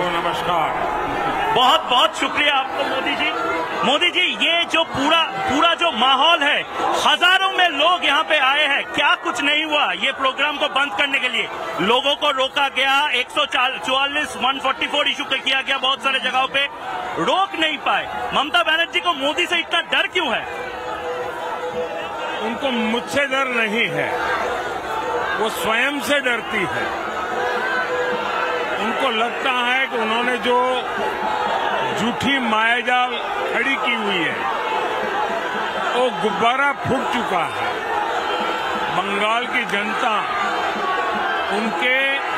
को नमस्कार। बहुत बहुत शुक्रिया आपको मोदी जी। मोदी जी, ये जो पूरा जो माहौल है, हजारों में लोग यहाँ पे आए हैं, क्या कुछ नहीं हुआ ये प्रोग्राम को बंद करने के लिए? लोगों को रोका गया, 144 144 इशू किया गया, बहुत सारे जगहों पे रोक नहीं पाए। ममता बनर्जी को मोदी से इतना डर क्यों है? उनको मुझसे डर नहीं है, वो स्वयं से डरती है। उनको लगता है कि उन्होंने जो झूठी मायाजाल खड़ी की हुई है वो गुब्बारा फूट चुका है। बंगाल की जनता उनके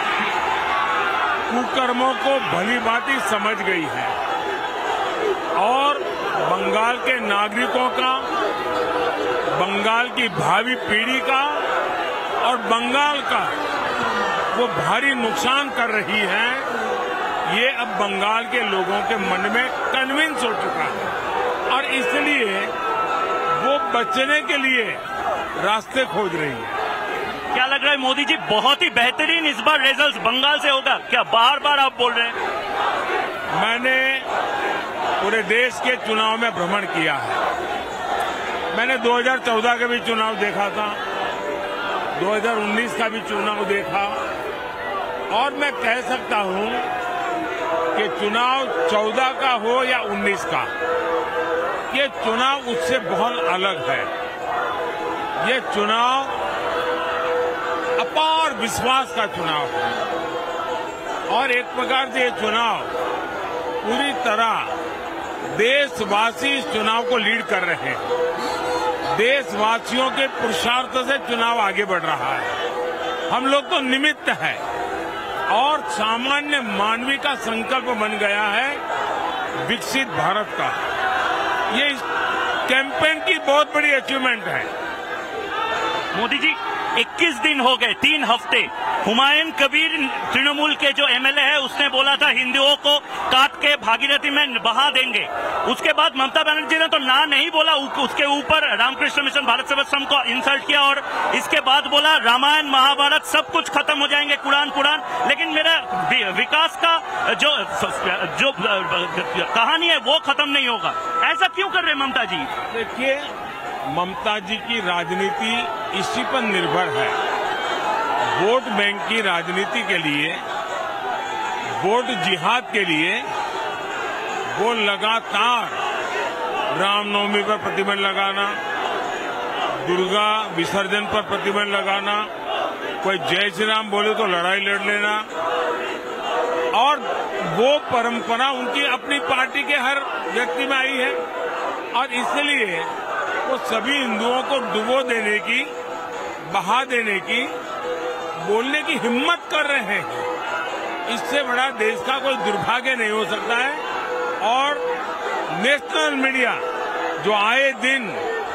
कुकर्मों को भली भांति समझ गई है और बंगाल के नागरिकों का, बंगाल की भावी पीढ़ी का और बंगाल का वो भारी नुकसान कर रही है। ये अब बंगाल के लोगों के मन में कन्विंस हो चुका है और इसलिए वो बचने के लिए रास्ते खोज रही है। क्या लग रहा है मोदी जी, बहुत ही बेहतरीन इस बार रिजल्ट बंगाल से होगा क्या? बार बार आप बोल रहे हैं। मैंने पूरे देश के चुनाव में भ्रमण किया है। मैंने 2014 का भी चुनाव देखा था, 2019 का भी चुनाव देखा और मैं कह सकता हूं कि चुनाव 14 का हो या 19 का, ये चुनाव उससे बहुत अलग है। ये चुनाव अपार विश्वास का चुनाव है और एक प्रकार से ये चुनाव पूरी तरह देशवासी इस चुनाव को लीड कर रहे हैं। देशवासियों के पुरुषार्थ से चुनाव आगे बढ़ रहा है। हम लोग तो निमित्त है और सामान्य मानवीय का संकल्प बन गया है विकसित भारत का। ये इस कैंपेन की बहुत बड़ी अचीवमेंट है। मोदी जी, 21 दिन हो गए, 3 हफ्ते। हुमायूं कबीर तृणमूल के जो एमएलए है उसने बोला था हिंदुओं को काट के भागीरथी में बहा देंगे। उसके बाद ममता बनर्जी ने तो ना नहीं बोला, उसके ऊपर रामकृष्ण मिशन भारत सेवाश्रम को इंसल्ट किया और इसके बाद बोला रामायण महाभारत सब कुछ खत्म हो जाएंगे, कुरान पुराण। लेकिन मेरा विकास का जो कहानी है वो खत्म नहीं होगा। ऐसा क्यों कर रहे ममता जी? देखिए, ममता जी की राजनीति इसी पर निर्भर है। वोट बैंक की राजनीति के लिए, वोट जिहाद के लिए वो लगातार रामनवमी पर प्रतिबंध लगाना, दुर्गा विसर्जन पर प्रतिबंध लगाना, कोई जय श्री राम बोले तो लड़ाई लड़ लेना और वो परंपरा उनकी अपनी पार्टी के हर व्यक्ति में आई है और इसलिए वो सभी हिंदुओं को डुबो देने की, बहा देने की, बोलने की हिम्मत कर रहे हैं। इससे बड़ा देश का कोई दुर्भाग्य नहीं हो सकता है और नेशनल मीडिया जो आए दिन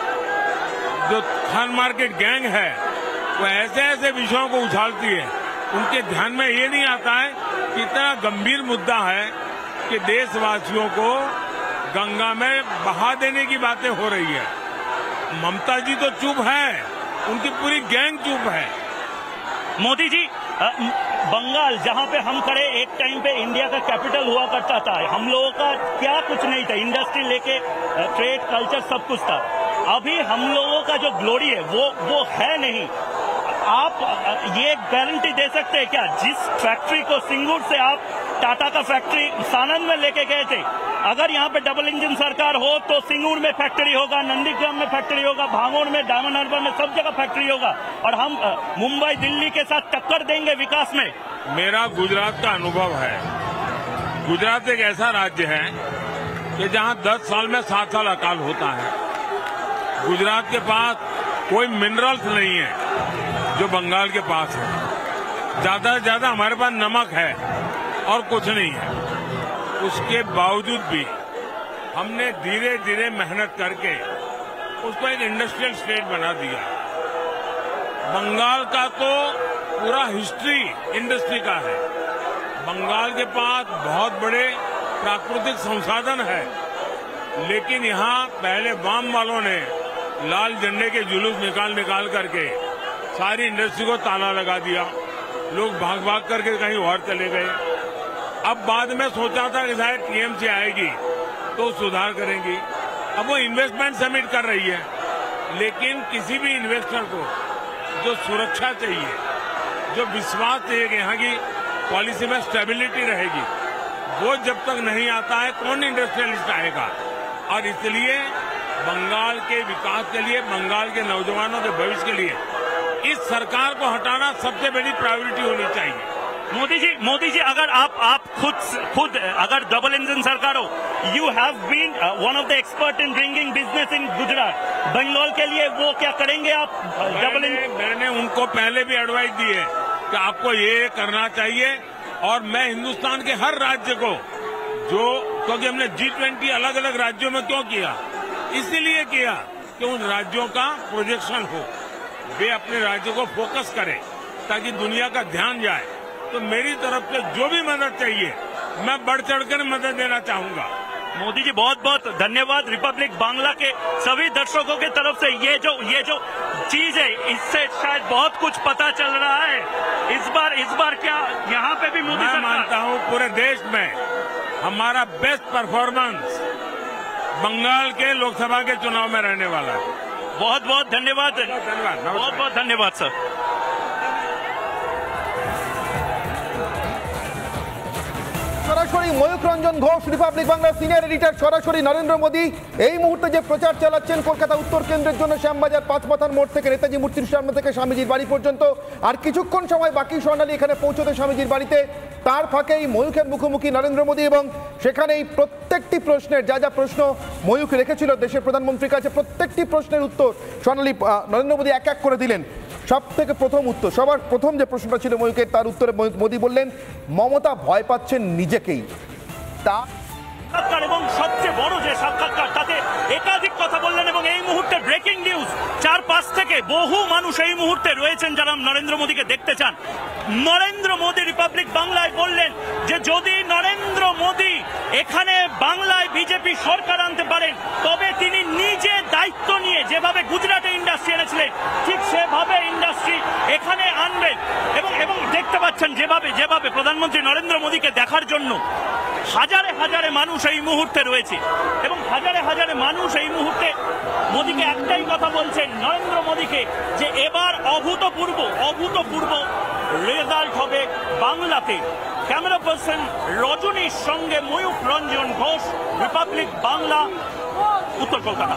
जो खान मार्केट गैंग है वो ऐसे ऐसे विषयों को उछालती है, उनके ध्यान में ये नहीं आता है कि इतना गंभीर मुद्दा है कि देशवासियों को गंगा में बहा देने की बातें हो रही है। ममता जी तो चुप है, उनकी पूरी गैंग चुप है। मोदी जी, बंगाल जहां पे हम खड़े, एक टाइम पे इंडिया का कैपिटल हुआ करता था। हम लोगों का क्या कुछ नहीं था, इंडस्ट्री लेके ट्रेड कल्चर सब कुछ था। अभी हम लोगों का जो ग्लोरी है वो है नहीं। आप ये गारंटी दे सकते हैं क्या? जिस फैक्ट्री को सिंगूर से आप टाटा का फैक्ट्री सानंद में लेके गए थे, अगर यहाँ पे डबल इंजन सरकार हो तो सिंगूर में फैक्ट्री होगा, नंदीग्राम में फैक्ट्री होगा, भांगोड़ में, डायमंड हार्बर में, सब जगह फैक्ट्री होगा और हम मुंबई दिल्ली के साथ टक्कर देंगे विकास में। मेरा गुजरात का अनुभव है। गुजरात एक ऐसा राज्य है कि जहाँ 10 साल में 7 साल अकाल होता है। गुजरात के पास कोई मिनरल्स नहीं है जो बंगाल के पास है। ज्यादा से ज्यादा हमारे पास नमक है और कुछ नहीं है। उसके बावजूद भी हमने धीरे धीरे मेहनत करके उसको एक इंडस्ट्रियल स्टेट बना दिया। बंगाल का तो पूरा हिस्ट्री इंडस्ट्री का है। बंगाल के पास बहुत बड़े प्राकृतिक संसाधन है, लेकिन यहाँ पहले वाम वालों ने लाल झंडे के जुलूस निकाल करके सारी इंडस्ट्री को ताला लगा दिया। लोग भाग भाग करके कहीं और चले गए अब बाद में सोचा था कि शायद टीएमसी आएगी तो सुधार करेंगी। अब वो इन्वेस्टमेंट समिट कर रही है, लेकिन किसी भी इन्वेस्टर को जो सुरक्षा चाहिए, जो विश्वास चाहिए कि यहाँ की पॉलिसी में स्टेबिलिटी रहेगी, वो जब तक नहीं आता है कौन इंडस्ट्रियलिस्ट आएगा। और इसलिए बंगाल के विकास के लिए, बंगाल के नौजवानों के भविष्य के लिए इस सरकार को हटाना सबसे बड़ी प्रायोरिटी होनी चाहिए। मोदी जी अगर आप खुद अगर डबल इंजन सरकार हो, you have been one of the expert in bringing business in Gujarat, Bengal के लिए वो क्या करेंगे आप? डबल इंजन मैंने उनको पहले भी एडवाइस दी है कि आपको ये करना चाहिए। और मैं हिंदुस्तान के हर राज्य को क्योंकि हमने G20 अलग अलग राज्यों में क्यों किया, इसीलिए किया कि उन राज्यों का प्रोजेक्शन हो, वे अपने राज्यों को फोकस करें ताकि दुनिया का ध्यान जाए। तो मेरी तरफ से जो भी मदद चाहिए मैं बढ़ चढ़कर मदद देना चाहूंगा। मोदी जी बहुत बहुत धन्यवाद। रिपब्लिक बांग्ला के सभी दर्शकों की तरफ से ये जो चीज है, इससे शायद बहुत कुछ पता चल रहा है। इस बार क्या यहाँ पे भी मोदी मैं मानता हूँ पूरे देश में हमारा बेस्ट परफॉर्मेंस बंगाल के लोकसभा के चुनाव में रहने वाला है। बहुत बहुत धन्यवाद, बहुत बहुत धन्यवाद सर। সরাসরি Mayukh Ranjan Ghosh, Republic Bangla senior editor, সরাসরি নরেন্দ্র মোদী এই মুহূর্তে যে প্রচার চালাচ্ছেন কলকাতা উত্তর কেন্দ্রের জন্য শ্যামবাজার পাঁচমাথার মোড় থেকে নেতাজি মূর্তির সামনে থেকে স্বামীজির বাড়ি পর্যন্ত, আর কিছুক্ষণ সময় বাকি স্বর্ণালী এখানে পৌঁছতে স্বামীজির বাড়িতে। তার ফাঁকে এই ময়ূখের মুখোমুখি নরেন্দ্র মোদী এবং সেখানে এই প্রত্যেকটি প্রশ্নের যা প্রশ্ন ময়ূখ রেখেছিল দেশের প্রধানমন্ত্রীর কাছে, প্রত্যেকটি প্রশ্নের উত্তর স্বর্ণালী নরেন্দ্র মোদী এক এক করে দিলেন। সব থেকে প্রথম উত্তর, সবার প্রথম যে প্রশ্নটা ছিল ময়ূখের, তার উত্তরে মোদী বললেন মমতা ভয় পাচ্ছেন নিজেকেই। তা এবং সবচেয়ে বড় যে সাক্ষাৎকার, তাতে একাধিক কথা বললেন এবং এই মুহূর্তে ব্রেকিং নিউজ, 4-5 থেকে বহু মানুষ এই মুহূর্তে রয়েছেন যারা নরেন্দ্র মোদীকে দেখতে চান। নরেন্দ্র মোদী রিপাবলিক বাংলায় বললেন যে যদি নরেন্দ্র মোদী এখানে বাংলায় বিজেপি সরকার আনতে পারেন, তবে তিনি নিজে দায়িত্ব নিয়ে যেভাবে গুজরাটে ইন্ডাস্ট্রি এনেছিলেন ঠিক সেভাবে ইন্ডাস্ট্রি এখানে আনবেন। এবং দেখতে পাচ্ছেন যেভাবে প্রধানমন্ত্রী নরেন্দ্র মোদীকে দেখার জন্য হাজারে হাজারে মানুষ এই মুহূর্তে রয়েছে এবং হাজারে হাজারে মানুষ এই মুহূর্তে মোদীকে একটাই কথা বলছেন, নরেন্দ্র মোদীকে, যে এবার অভূতপূর্ব রেজাল্ট হবে বাংলাতে। ক্যামেরা পার্সন রজনীর সঙ্গে ময়ূখ রঞ্জন ঘোষ, রিপাবলিক বাংলা, উত্তর কলকাতা।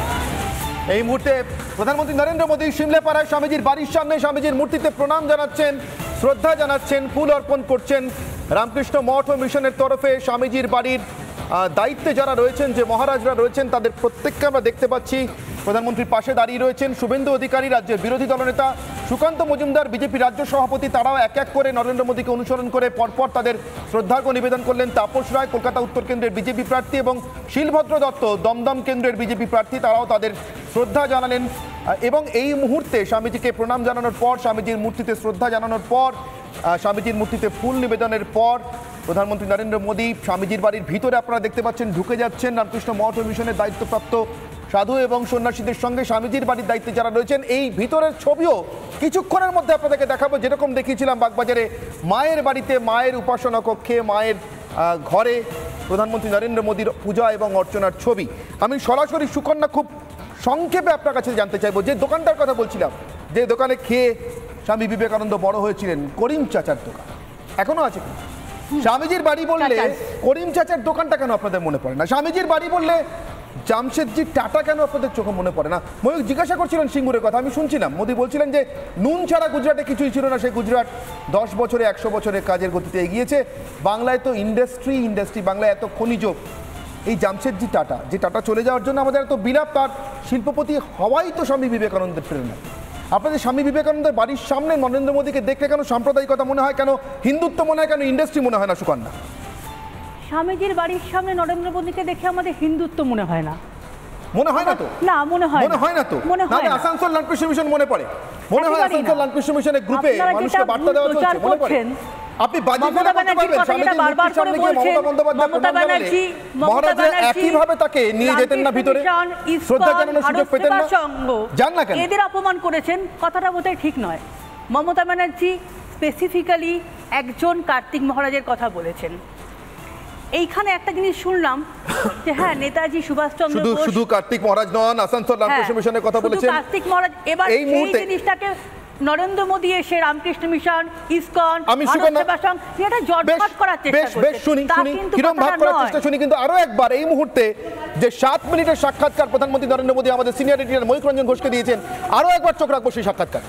এই মুহূর্তে প্রধানমন্ত্রী নরেন্দ্র মোদী সিমলেপাড়ায় স্বামীজির বাড়ির সামনে স্বামীজির মূর্তিতে প্রণাম জানাচ্ছেন, শ্রদ্ধা জানাচ্ছেন, ফুল অর্পণ করছেন। রামকৃষ্ণ মঠ ও মিশনের তরফে স্বামীজির বাড়ির দায়িত্বে যারা রয়েছেন, যে মহারাজরা রয়েছেন, তাদের প্রত্যেককে আমরা দেখতে পাচ্ছি প্রধানমন্ত্রীর পাশে দাঁড়িয়ে রয়েছেন। শুভেন্দু অধিকারী রাজ্যের বিরোধী দলনেতা, সুকান্ত মজুমদার বিজেপি রাজ্য সভাপতি, তারাও এক এক করে নরেন্দ্র মোদীকে অনুসরণ করে পরপর তাদের শ্রদ্ধার্ঘ্য নিবেদন করলেন। তাপস রায় কলকাতা উত্তর কেন্দ্রের বিজেপি প্রার্থী এবং শিলভদ্র দত্ত দমদম কেন্দ্রের বিজেপি প্রার্থী, তারাও তাদের শ্রদ্ধা জানালেন। এবং এই মুহূর্তে স্বামীজিকে প্রণাম জানানোর পর, স্বামীজির মূর্তিতে শ্রদ্ধা জানানোর পর, স্বামীজির মূর্তিতে ফুল নিবেদনের পর প্রধানমন্ত্রী নরেন্দ্র মোদী স্বামীজির বাড়ির ভিতরে আপনারা দেখতে পাচ্ছেন ঢুকে যাচ্ছেন। রামকৃষ্ণ মঠ ও মিশনের দায়িত্বপ্রাপ্ত সাধু এবং সন্ন্যাসীদের সঙ্গে স্বামীজির বাড়ির দায়িত্বে যারা রয়েছেন, এই ভিতরের ছবিও কিছুক্ষণের মধ্যে আপনাদেরকে দেখাবো। যেরকম দেখিয়েছিলাম বাগবাজারে মায়ের বাড়িতে, মায়ের উপাসনা কক্ষে, মায়ের ঘরে প্রধানমন্ত্রী নরেন্দ্র মোদীর পূজা এবং অর্চনার ছবি। আমি সরাসরি সুকন্যা খুব সংক্ষেপে আপনার কাছে জানতে চাইবো, যে দোকানটার কথা বলছিলাম, যে দোকানে খেয়ে স্বামী বিবেকানন্দ বড় হয়েছিলেন, করিম চাচার দোকান এখনো আছে কি? স্বামীজির বাড়ি বললে করিম চাচার দোকানটা কেন আপনাদের মনে পড়ে না? স্বামীজির বাড়ি বললে জামশেদজি টাটা কেন আপনাদের চোখে মনে পড়ে না? ময়ূখ জিজ্ঞাসা করছিলেন সিঙ্গুরের কথা, আমি শুনছিলাম। মোদী বলছিলেন যে নুন ছাড়া গুজরাটে কিছুই ছিল না, সেই গুজরাট 10 বছরে 100 বছরের কাজের গতিতে এগিয়েছে। বাংলায় তো ইন্ডাস্ট্রি, বাংলায় এত খনিজ। এই জামশেদজি টাটা, যে টাটা চলে যাওয়ার জন্য আমাদের এত বিলাপ, তার শিল্পপতি হওয়াই তো স্বামী বিবেকানন্দের প্রেরণা। আপনাদের স্বামী বিবেকানন্দের বাড়ির সামনে নরেন্দ্র মোদীকে দেখলে কেন সাম্প্রদায়িকতা মনে হয়, কেন হিন্দুত্ব মনে হয়, কেন ইন্ডাস্ট্রি মনে হয় না সুকন্যা? স্বামীজির বাড়ির সামনে নরেন্দ্র মোদীকে দেখে আমাদের হিন্দুত্ব মনে হয় না। মনে হয় না তো? না, মনে হয় না তো। নাহলে আসানসোল রামকৃষ্ণ মিশন মনে পড়ে? মনে হয় আসানসোল রামকৃষ্ণ মিশনের গ্রুপে মানুষকে বার্তা দেওয়া হচ্ছে, মনে পড়ে? আপনি বাজি ফেলে বলতে পারবেন স্বামীজির মূর্তির সামনে গিয়ে মমতা বন্দ্যোপাধ্যায় প্রণাম জানালে মহারাজরা একইভাবে তাকে নিয়ে যেতেন না ভিতরে, শ্রদ্ধা জানানোর সুযোগ পেতেন না? জান না কেন? এদের অপমান করেছেন, কথাটা বোধহয় ঠিক নয়। মমতা ব্যানার্জি স্পেসিফিক্যালি একজন কার্তিক মহারাজের কথা বলেছেন। এইখানে একটা জিনিস শুনলাম যে হ্যাঁ নেতাজি সুভাষচন্দ্র বোস শুধু কার্তিক মহারাজ নন, আসানসোল রামকৃষ্ণ মিশনের কথা বলেছেন কার্তিক মহারাজ। এবার এই মুহূর্তে জিনিসটাকে নরেন্দ্র মোদী এসে রামকৃষ্ণ মিশন, ইসকন, আমি সুকন্যা এটা জটপাট করার চেষ্টা করছে। বেশ শুনি কিরম ভাগ করার চেষ্টা শুনি, কিন্তু আরো একবার এই মুহূর্তে যে 7 মিনিটের সাক্ষাৎকার প্রধানমন্ত্রী নরেন্দ্র মোদী আমাদের সিনিয়র এডিটর ময়ূখ রঞ্জন ঘোষকে দিয়েছেন, আরো একবার চোখ রাখবো সেই সাক্ষাৎকার।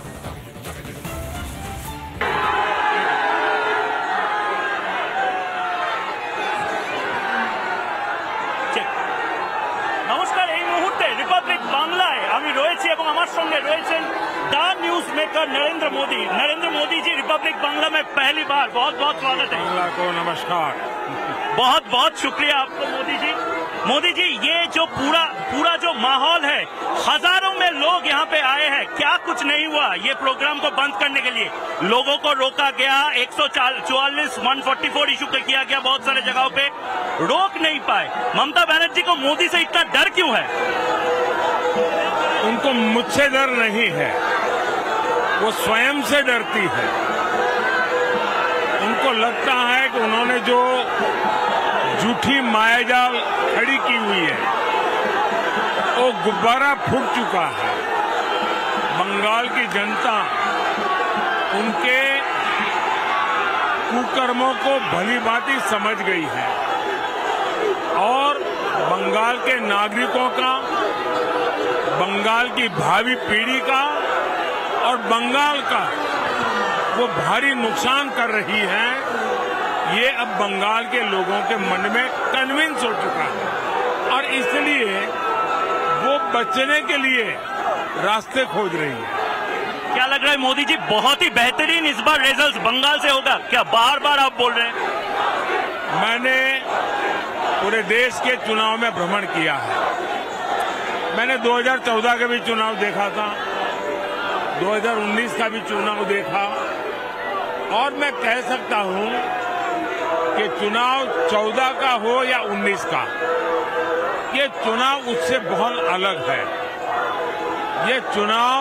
নমস্কার, এই মুহূর্তে রিপাবলিক বাংলায় আমি রয়েছি এবং আমার সঙ্গে রয়েছেন the news maker Narendra Modi ji Republic Bangla में पहली बार बहुत बहुत स्वागत है। बांग्ला को नमस्कार। बहुत बहुत शुक्रिया आपको मोदी जी ये जो पूरा जो माहौल है, हजारों में लोग यहाँ पे आए हैं, क्या कुछ नहीं हुआ ये प्रोग्राम को बंद करने के लिए? लोगों को रोका गया, 144 इशू किया गया, बहुत सारे जगहों पे रोक नहीं पाए। ममता बनर्जी को मोदी से इतना डर क्यों है? उनको मुझसे डर नहीं है, वो स्वयं से डरती है। उनको लगता है कि उन्होंने जो झूठी मायाजाल खड़ी की हुई है वो गुब्बारा फूट चुका है। बंगाल की जनता उनके कुकर्मों को भलीभांति समझ गई है और बंगाल के नागरिकों का, बंगाल की भावी पीढ़ी का और बंगाल का वो भारी नुकसान कर रही है। ये अब बंगाल के लोगों के मन में कन्विंस हो चुका है और इसलिए वो बचने के लिए रास्ते खोज रही है। क्या लग रहा है मोदी जी, बहुत ही बेहतरीन इस बार रिजल्ट बंगाल से होगा क्या? बार बार आप बोल रहे हैं। मैंने पूरे देश के चुनाव में भ्रमण किया है। मैंने 2014 का भी चुनाव देखा था, 2019 का भी चुनाव देखा और मैं कह सकता हूं कि चुनाव 14 का हो या 19 का, ये चुनाव उससे बहुत अलग है। ये चुनाव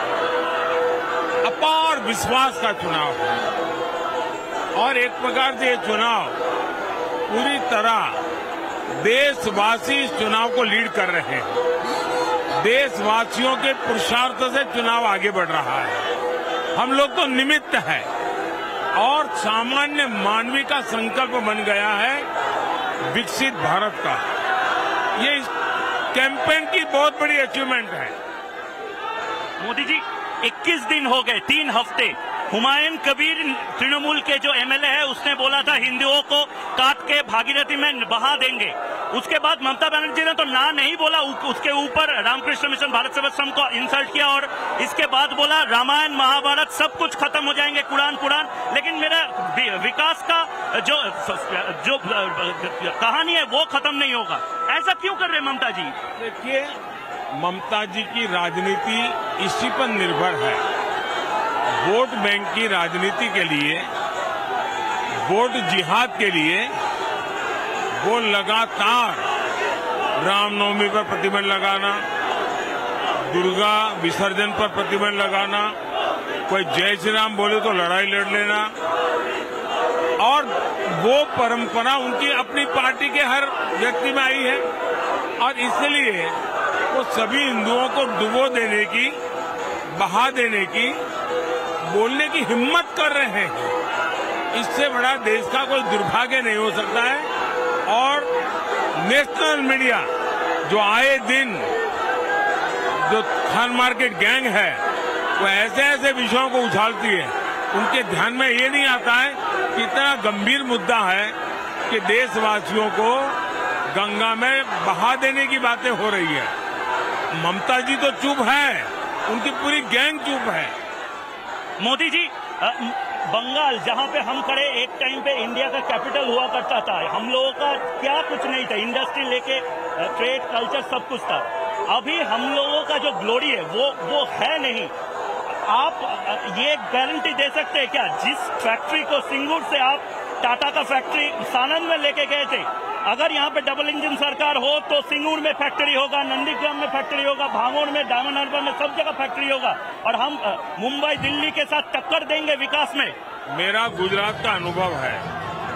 अपार विश्वास का चुनाव है और एक प्रकार से ये चुनाव पूरी तरह देशवासी इस चुनाव को लीड कर रहे हैं। देशवासियों के पुरुषार्थ से चुनाव आगे बढ़ रहा है। हम लोग तो निमित्त है और सामान्य मानवीय का संकल्प बन गया है विकसित भारत का। ये इस कैंपेन की बहुत बड़ी अचीवमेंट है। मोदी जी 21 दिन हो गए, 3 हफ्ते। हुमायूं कबीर तृणमूल के जो एमएलए है उसने बोला था हिंदुओं को काट के भागीरथी में बहा देंगे। उसके बाद ममता बनर्जी ने तो ना नहीं बोला, उसके ऊपर रामकृष्ण मिशन भारत सेवाश्रम को इंसल्ट किया और इसके बाद बोला रामायण महाभारत सब कुछ खत्म हो जाएंगे, कुरान। लेकिन मेरा विकास का जो कहानी है वो खत्म नहीं होगा। ऐसा क्यों कर रहे ममता जी? देखिए, ममता जी की राजनीति इसी पर निर्भर है। वोट बैंक की राजनीति के लिए, वोट जिहाद के लिए वो लगातार रामनवमी पर प्रतिबंध लगाना, दुर्गा विसर्जन पर प्रतिबंध लगाना, कोई जय श्री राम बोले तो लड़ाई लड़ लेना, और वो परंपरा उनकी अपनी पार्टी के हर व्यक्ति में आई है और इसलिए वो सभी हिंदुओं को डुबो देने की, बहा देने की, बोलने की हिम्मत कर रहे हैं। इससे बड़ा देश का कोई दुर्भाग्य नहीं हो सकता है। और नेशनल मीडिया जो आए दिन जो खान मार्केट गैंग है वो ऐसे ऐसे विषयों को उछालती है, उनके ध्यान में ये नहीं आता है कि इतना गंभीर मुद्दा है कि देशवासियों को गंगा में बहा देने की बातें हो रही है। ममता जी तो चुप है, उनकी पूरी गैंग चुप है। मोदी जी, बंगाल जहां पे हम खड़े एक टाइम पे इंडिया का कैपिटल हुआ करता था, हम लोगों का क्या कुछ नहीं था, इंडस्ट्री लेके ट्रेड कल्चर सब कुछ था। अभी हम लोगों का जो ग्लोरी है वो है नहीं। आप ये गारंटी दे सकते हैं क्या? जिस फैक्ट्री को सिंगूर से आप टाटा का फैक्ट्री सानंद में लेके गए थे, अगर यहाँ पे डबल इंजन सरकार हो तो सिंगूर में फैक्ट्री होगा, नंदीग्राम में फैक्ट्री होगा, भांगोड़ में, डायमंड हार्बर में, सब जगह फैक्ट्री होगा और हम मुंबई दिल्ली के साथ टक्कर देंगे विकास में। मेरा गुजरात का अनुभव है।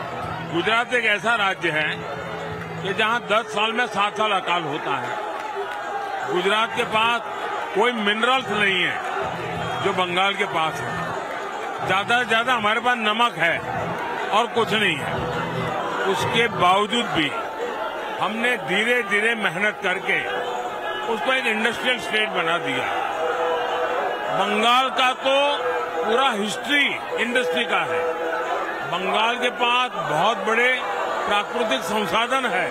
गुजरात एक ऐसा राज्य है कि जहां 10 साल में 7 साल अकाल होता है। गुजरात के पास कोई मिनरल्स नहीं है जो बंगाल के पास है। ज्यादा से ज्यादा हमारे पास नमक है और कुछ नहीं है। उसके बावजूद भी हमने धीरे धीरे मेहनत करके उसको एक इंडस्ट्रियल स्टेट बना दिया। बंगाल का तो पूरा हिस्ट्री इंडस्ट्री का है। बंगाल के पास बहुत बड़े प्राकृतिक संसाधन है,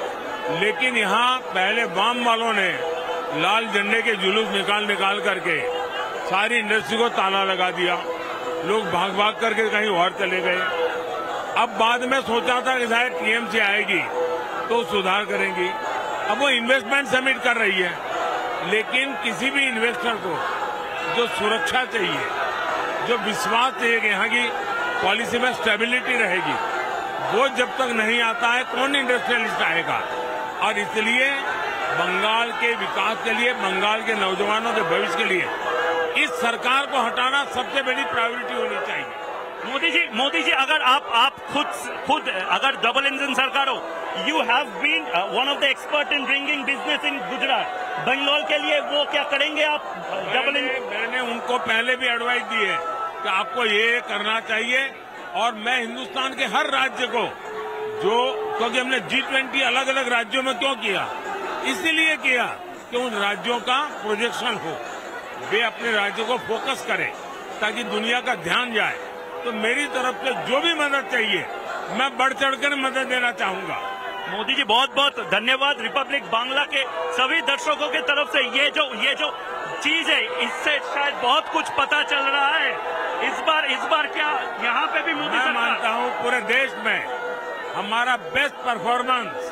लेकिन यहाँ पहले वाम वालों ने लाल झंडे के जुलूस निकाल करके सारी इंडस्ट्री को ताला लगा दिया। लोग भाग भाग करके कहीं और चले गए। अब बाद में सोचा था कि शायद टीएमसी आएगी तो सुधार करेंगी। अब वो इन्वेस्टमेंट समिट कर रही है, लेकिन किसी भी इन्वेस्टर को जो सुरक्षा चाहिए, जो विश्वास चाहिए कि यहाँ की पॉलिसी में स्टेबिलिटी रहेगी, वो जब तक नहीं आता है कौन इंडस्ट्रियलिस्ट आएगा। और इसलिए बंगाल के विकास के लिए, बंगाल के नौजवानों के भविष्य के लिए इस सरकार को हटाना सबसे बड़ी प्रायोरिटी होनी चाहिए। मोदी जी अगर आप खुद अगर डबल इंजन सरकार हो, you have been one of the expert in bringing business in Gujarat, Bengal के लिए वो क्या करेंगे आप? डबल इंजन मैंने उनको पहले भी एडवाइस दी है कि आपको ये करना चाहिए। और मैं हिंदुस्तान के हर राज्य को क्योंकि हमने G20 अलग अलग राज्यों में क्यों किया, इसीलिए किया कि उन राज्यों का प्रोजेक्शन हो, वे अपने राज्यों को फोकस करें ताकि दुनिया का ध्यान जाए। तो मेरी तरफ से जो भी मदद चाहिए मैं बढ़ चढ़कर मदद देना चाहूंगा। मोदी जी बहुत बहुत धन्यवाद। रिपब्लिक बांग्ला के सभी दर्शकों की तरफ से ये जो चीज है, इससे शायद बहुत कुछ पता चल रहा है। इस बार क्या यहाँ पे भी मोदी मैं मानता हूँ पूरे देश में हमारा बेस्ट परफॉर्मेंस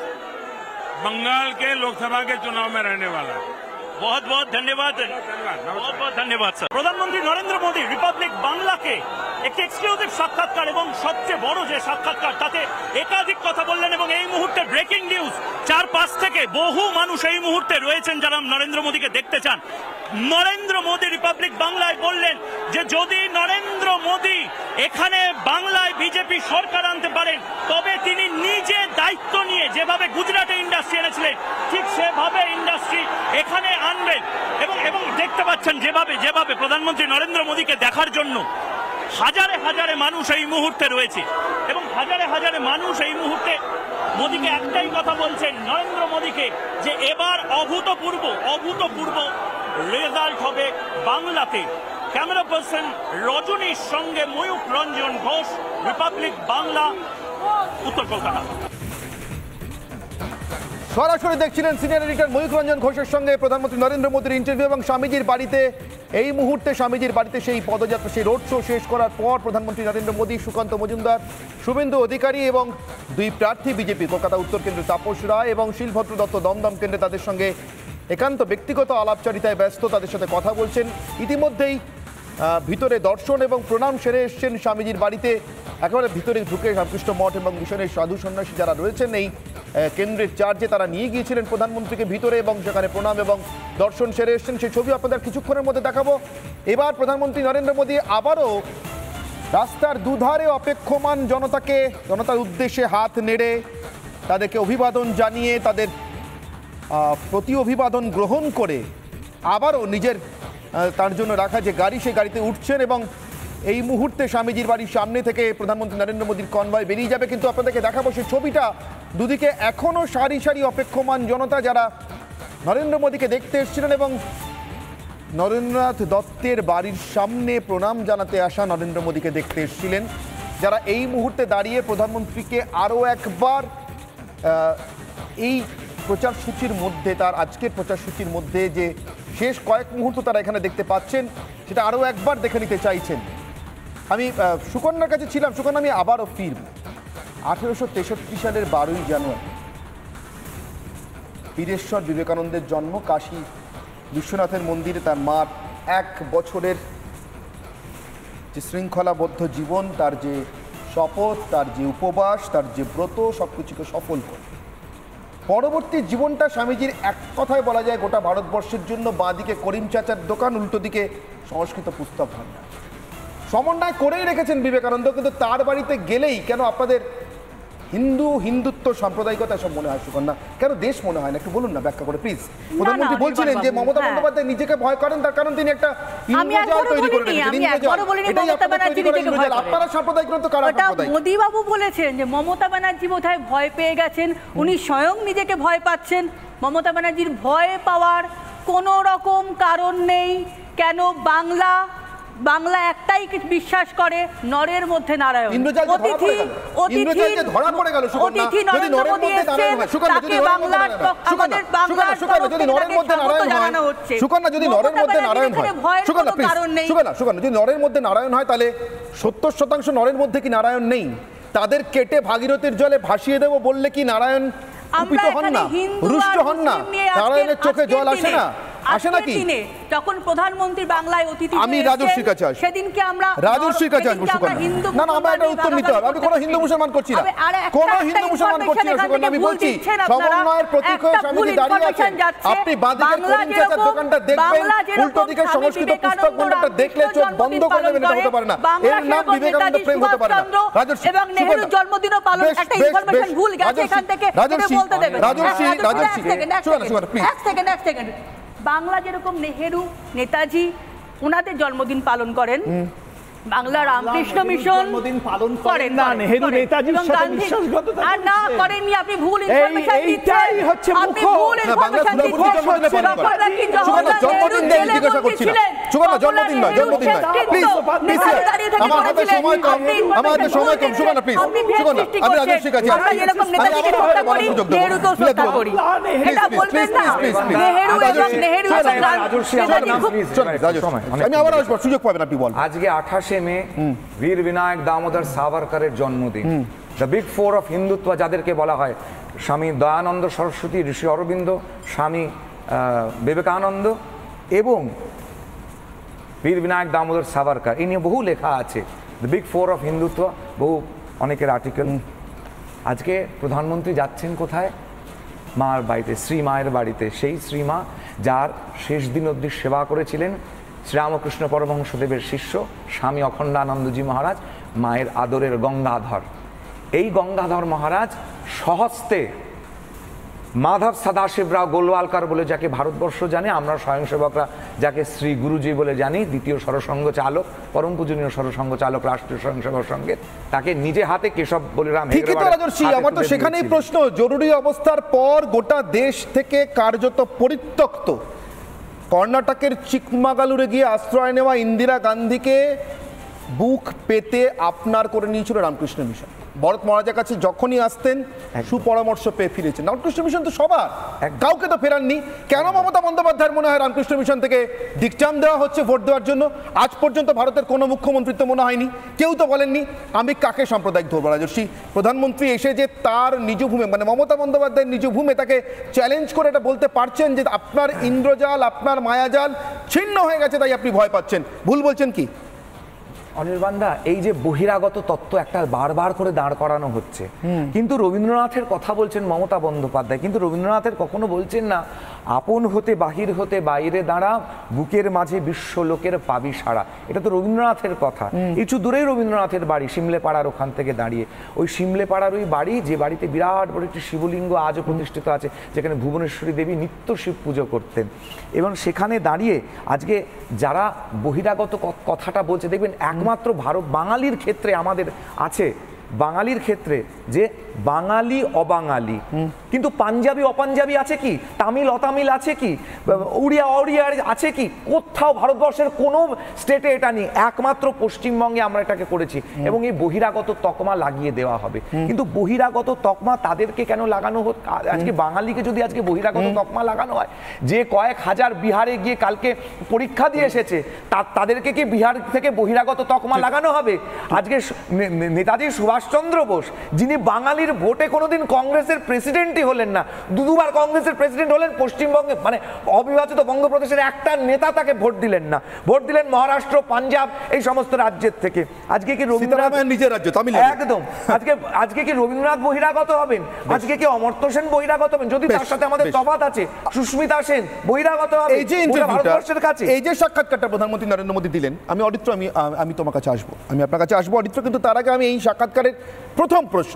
बंगाल के लोकसभा के चुनाव में रहने वाला है। बहुत बहुत धन्यवाद, बहुत बहुत धन्यवाद सर। प्रधानमंत्री नरेंद्र मोदी रिपब्लिक বাংলাকে একটি এক্সক্লুসিভ সাক্ষাৎকার এবং সবচেয়ে বড় যে সাক্ষাৎকার, তাতে একাধিক কথা বললেন। এবং এই মুহূর্তে ব্রেকিং নিউজ, 4-5 থেকে বহু মানুষ এই মুহূর্তে রয়েছেন যারা নরেন্দ্র মোদীকে দেখতে চান। নরেন্দ্র মোদী রিপাবলিক বাংলায় বললেন যে যদি নরেন্দ্র মোদী এখানে বাংলায় বিজেপি সরকার আনতে পারেন, তবে তিনি নিজে দায়িত্ব নিয়ে যেভাবে গুজরাটে ইন্ডাস্ট্রি এনেছিলেন ঠিক সেভাবে ইন্ডাস্ট্রি এখানে আনবেন। এবং দেখতে পাচ্ছেন যেভাবে প্রধানমন্ত্রী নরেন্দ্র মোদীকে দেখার জন্য হাজারে হাজারে মানুষ এই মুহূর্তে রয়েছে। এবং হাজারে হাজারে মানুষ এই মুহূর্তে মোদীকে একটাই কথা বলছেন, নরেন্দ্র মোদীকে, যে এবার অভূতপূর্ব রেজাল্ট হবে বাংলাতে। ক্যামেরা পার্সন রজনীর সঙ্গে ময়ূক রঞ্জন ঘোষ, রিপাবলিক বাংলা, উত্তর কলকাতা। সরাসরি দেখছিলেন সিনিয়র এডিটর ময়ূক রঞ্জন ঘোষের সঙ্গে প্রধানমন্ত্রী নরেন্দ্র মোদীর ইন্টারভিউ। এবং স্বামীজির বাড়িতে এই মুহূর্তে স্বামীজির বাড়িতে সেই পদযাত্রা, সেই রোড শো শেষ করার পর প্রধানমন্ত্রী নরেন্দ্র মোদী, সুকান্ত মজুমদার, শুভেন্দু অধিকারী এবং 2 প্রার্থী বিজেপি কলকাতা উত্তর কেন্দ্রে তাপস রায় এবং শিলভদ্র দত্ত দমদম কেন্দ্রে তাদের সঙ্গে একান্ত ব্যক্তিগত আলাপচারিতায় ব্যস্ত, তাদের সাথে কথা বলছেন। ইতিমধ্যেই ভিতরে দর্শন এবং প্রণাম সেরে এসছেন স্বামীজির বাড়িতে। একেবারে ভিতরে ঢুকে রামকৃষ্ণ মঠ এবং মিশনের সাধু সন্ন্যাসী যারা রয়েছেন এই কেন্দ্রের চার্জে, তারা নিয়ে গিয়েছিলেন প্রধানমন্ত্রীকে ভিতরে এবং সেখানে প্রণাম এবং দর্শন সেরে এসছেন। সেই ছবি আপনাদের কিছুক্ষণের মধ্যে দেখাবো। এবার প্রধানমন্ত্রী নরেন্দ্র মোদী আবারও রাস্তার দুধারে অপেক্ষমান জনতার উদ্দেশ্যে হাত নেড়ে তাদেরকে অভিবাদন জানিয়ে, তাদের প্রতি অভিবাদন গ্রহণ করে আবারও নিজের তার জন্য রাখা যে গাড়ি, সেই গাড়িতে উঠছেন। এবং এই মুহূর্তে স্বামীজির বাড়ির সামনে থেকে প্রধানমন্ত্রী নরেন্দ্র মোদীর কনভয় বেরিয়ে যাবে। কিন্তু আপনাদেরকে দেখাবো সেই ছবিটা, দুদিকে এখনও সারি সারি অপেক্ষমান জনতা যারা নরেন্দ্র মোদীকে দেখতে এসেছিলেন এবং নরেন্দ্রনাথ দত্তের বাড়ির সামনে প্রণাম জানাতে আসা নরেন্দ্র মোদীকে দেখতে এসেছিলেন, যারা এই মুহূর্তে দাঁড়িয়ে প্রধানমন্ত্রীকে আরও একবার এই প্রচারসূচির মধ্যে, তার আজকের প্রচারসূচির মধ্যে যে শেষ কয়েক মুহূর্ত তারা এখানে দেখতে পাচ্ছেন, সেটা আরও একবার দেখে নিতে চাইছেন। আমি সুকন্যার কাছে ছিলাম। সুকন্যা, আমি আবারও ফিরব 1863 সালের 12ই জানুয়ারি, বীরেশ্বর বিবেকানন্দের জন্ম। কাশী বিশ্বনাথের মন্দিরে তার মার 1 বছরের যে শৃঙ্খলাবদ্ধ জীবন, তার যে শপথ, তার যে উপবাস, তার যে ব্রত, সব কিছুকে সফল করে পরবর্তী জীবনটা স্বামীজির এক কথায় বলা যায় গোটা ভারতবর্ষের জন্য বাঁদিকে করিম চাচার দোকান, উল্টো দিকে সংস্কৃত পুস্তক ভাণ্ডার সমন্বয় করেই রেখেছেন বিবেকানন্দ। কিন্তু তার বাড়িতে গেলেই কেন আপনাদের হিন্দুত্ব সাম্প্রদায়িকতা সব মনে হয় সুকন্যা, কেন দেশ মনে হয় না? একটু বলুন না ব্যাখ্যা করে প্লিজ। প্রধানমন্ত্রী বলছিলেন যে মমতা বন্দ্যোপাধ্যায় নিজেকে ভয় করেন, তার কারণ তিনি একটা ইন্দ্রজাল তৈরি করে রেখেছেন। এটাই আপনারা তৈরি করেন ইন্দ্রজাল। আপনারা সাম্প্রদায়িক তো কারা সাম্প্রদায়িক? মোদি বাবু বলেছেন যে মমতা ব্যানার্জি বোধহয় ভয় পেয়ে গেছেন, উনি স্বয়ং নিজেকে ভয় পাচ্ছেন। মমতা ব্যানার্জির ভয় পাওয়ার কোনো রকম কারণ নেই। কেন? বাংলা একটাই বিশ্বাস করে, নরের মধ্যে নারায়ণ। অতিথি নরেন্দ্র মোদী এসেছেন, তাকে বাংলার আমাদের বাংলার জানানো হচ্ছে। যদি নরের মধ্যে নারায়ণ হয় তাহলে 70% নরের মধ্যে কি নারায়ণ নেই? তাদের কেটে ভাগীরথীর জলে ভাসিয়ে দেবো বললে কি নারায়ণ কুপিত হন না, রুষ্ট হন না? নারায়ণের চোখে জল আসে না? আসে নাকি? যখন প্রধানমন্ত্রী বাংলায় অতিথি আমি রাজর্ষির কাছে আসবো, সেদিনকে আমরা রাজর্ষির কাছে আসবো সুকন্যা। না না, আমরা এটা উত্তর নিতে হবে। আমি কোনো হিন্দু মুসলমান করছি না, কোনো হিন্দু মুসলমান করছি না সুকন্যা। আমি বলছি সমন্বয়ের প্রতীক হয়ে স্বামীজি দাঁড়িয়ে আছেন। আপনি বাঁদিকের করিম চাচার দোকানটা দেখবেন, উল্টো দিকের সংস্কৃত পুস্তক মন্ডপটা দেখলে চোখ বন্ধ করে নেবেন, এটা হতে পারে না। এর নাম বিবেকানন্দ প্রেম হতে পারে না। রাজর্ষি এবং নেহেরুর জন্মদিনও পালন, একটা ইনফরমেশন ভুল গেছে এখান থেকে, এটা বলতে দেবেন। রাজর্ষি এক সেকেন্ড। বাংলা যেরকম নেহেরু, নেতাজি ওনাদের জন্মদিন পালন করেন, বাংলা রামকৃষ্ণ মিশন পালন করেন না, নেহেরু নেতাজির সাথে বিশ্বাসঘাতকতা আর না করেননি। আপনি ভুল ইনফরমেশন দিচ্ছেন, হচ্ছে আপনি ভুল ইনফরমেশন দিচ্ছেন। জন্মদিন নেই জিজ্ঞাসা করছিলেন সুকন্যা, জন্মদিন নয়, জন্মদিন নয়। প্লিজ প্লিজ, আমার হাতে সময় কম, আমার হাতে সময় কম সুকন্যা, প্লিজ সুকন্যা। আমি রাজর্ষির কাছে আসছি, আমি আবার বলার সুযোগ দেবো। নেহেরু তো শ্রদ্ধা করি, এটা বলবেন না। নেহেরু এবং নেহেরু আমি আবার আসবো, সুযোগ পাবেন আপনি বল। আজকে 28 মে বীর বিনায়ক দামোদর সাভারকরের জন্মদিন। The big four of Hindutva যাদেরকে বলা হয়, স্বামী দয়ানন্দ সরস্বতী, ঋষি অরবিন্দ, স্বামী বিবেকানন্দ এবং বীর বিনায়ক দামোদর সাভারকর, এই নিয়ে বহু লেখা আছে। The big four of Hindutva, বহু অনেকের আর্টিকেল। আজকে প্রধানমন্ত্রী যাচ্ছেন কোথায়? মার বাড়িতে, শ্রী মায়ের বাড়িতে। সেই শ্রীমা যার শেষ দিন অবধি সেবা করেছিলেন শ্রীরামকৃষ্ণ পরমহংসদেবের শিষ্য স্বামী অখণ্ডানন্দজি মহারাজ, মায়ের আদরের গঙ্গাধর। এই গঙ্গাধর মহারাজ স্বহস্তে মাধব সদাশিবরাও গোলওয়ালকর বলে যাকে ভারতবর্ষ জানে, আমরা স্বয়ংসেবকরা যাকে শ্রী গুরুজি বলে জানি, দ্বিতীয় সরসংঘ চালক, পরম পূজনীয় সরসংঘ চালক রাষ্ট্রীয় স্বয়ংসেবক সংঘের, তাকে নিজে হাতে কেশব বলিরাম। আমার তো সেখানেই প্রশ্ন, জরুরি অবস্থার পর গোটা দেশ থেকে কার্যত পরিত্যক্ত কর্ণাটকের চিকমাগালুরে গিয়ে আশ্রয় নেওয়া ইন্দিরা গান্ধীকে বুক পেতে আপনার করে নিয়েছিল রামকৃষ্ণ মিশন। ভরত মহারাজের কাছে যখনই আসতেন সুপরামর্শ পেয়ে ফিরেছেন। রামকৃষ্ণ মিশন তো সবার, কাউকে তো ফেরাননি। কেন মমতা বন্দ্যোপাধ্যায়ের মনে হয় রামকৃষ্ণ মিশন থেকে দিকচাম দেওয়া হচ্ছে ভোট দেওয়ার জন্য? আজ পর্যন্ত ভারতের কোনো মুখ্যমন্ত্রী তো মনে হয়নি, কেউ তো বলেননি আমি কাকে সাম্প্রদায়িক ধরবো। রাজর্ষি, প্রধানমন্ত্রী এসে যে তার নিজ ভূমে, মানে মমতা বন্দ্যোপাধ্যায়ের নিজ ভূমে তাকে চ্যালেঞ্জ করে এটা বলতে পারছেন যে আপনার ইন্দ্রজাল, আপনার মায়াজাল ছিন্ন হয়ে গেছে, তাই আপনি ভয় পাচ্ছেন, ভুল বলছেন কি? অনির্বাণদা, এই যে বহিরাগত তত্ত্ব একটা বারবার করে দাঁড় করানো হচ্ছে, কিন্তু রবীন্দ্রনাথের কথা বলছেন মমতা বন্দ্যোপাধ্যায়, কিন্তু রবীন্দ্রনাথের কখনো বলছেন না আপন হতে বাহির হতে বাইরে দাঁড়া, বুকের মাঝে বিশ্ব লোকের পাবি সারা। এটা তো রবীন্দ্রনাথের কথা। কিছু দূরেই রবীন্দ্রনাথের বাড়ি, সিমলে পাড়ার ওখান থেকে দাঁড়িয়ে। ওই সিমলে পাড়ার ওই বাড়ি, যে বাড়িতে বিরাট বড় একটি শিবলিঙ্গ আজও প্রতিষ্ঠিত আছে, যেখানে ভুবনেশ্বরী দেবী নিত্য শিব পুজো করতেন। এবং সেখানে দাঁড়িয়ে আজকে যারা বহিরাগত কথাটা বলছে, দেখবেন একমাত্র ভারত বাঙালির ক্ষেত্রে আমাদের আছে, বাঙালির ক্ষেত্রে যে বাঙালি অবাঙালি, কিন্তু পাঞ্জাবি অপাঞ্জাবি আছে কি, তামিল অতামিল আছে কি, উড়িয়া অড়িয়া আছে কি? কোথাও ভারতবর্ষের কোনো স্টেটে এটা নেই, একমাত্র পশ্চিমবঙ্গে আমরা এটাকে করেছি। এবং এই বহিরাগত তকমা লাগিয়ে দেওয়া হবে। কিন্তু বহিরাগত তকমা তাদেরকে কেন লাগানো হোক? আজকে বাঙালিকে যদি আজকে বহিরাগত তকমা লাগানো হয়, যে কয়েক হাজার বিহারে গিয়ে কালকে পরীক্ষা দিয়ে এসেছে, তাদেরকে কি বিহার থেকে বহিরাগত তকমা লাগানো হবে? আজকে নেতাজি সুভাষচন্দ্র বোস, যিনি বাঙালির ভোটে কোনোদিন কংগ্রেসের প্রেসিডেন্টই হলেন না, দুবার কংগ্রেসের প্রেসিডেন্ট হলেন, পশ্চিমবঙ্গে মানে অবিভাজিত বঙ্গপ্রদেশের একটা নেতা তাকে ভোট দিলেন না, ভোট দিলেন মহারাষ্ট্র, পাঞ্জাব, এই সমস্ত রাজ্যের থেকে। আজকে কি রবীন্দ্রনাথ নিজের রাজ্য তামিল, একদম আজকে কি রবীন্দ্রনাথ বহিরাগত হবেন? আজকে কি অমর্ত্য সেন বহিরাগত হবেন? যদি তার সাথে আমাদের তফাৎ আছে, সুস্মিতা সেন বহিরাগত হবে। এই যে ভারতবর্ষের কাছে এই যে সাক্ষাৎকারটা প্রধানমন্ত্রী নরেন্দ্র মোদী দিলেন, আমি অরিত্র, আমি তোমার কাছে আসবো, আমি আপনার কাছে আসবো অরিত্র, কিন্তু তার আগে আমি এই সাক্ষাৎকারের প্রথম প্রশ্ন,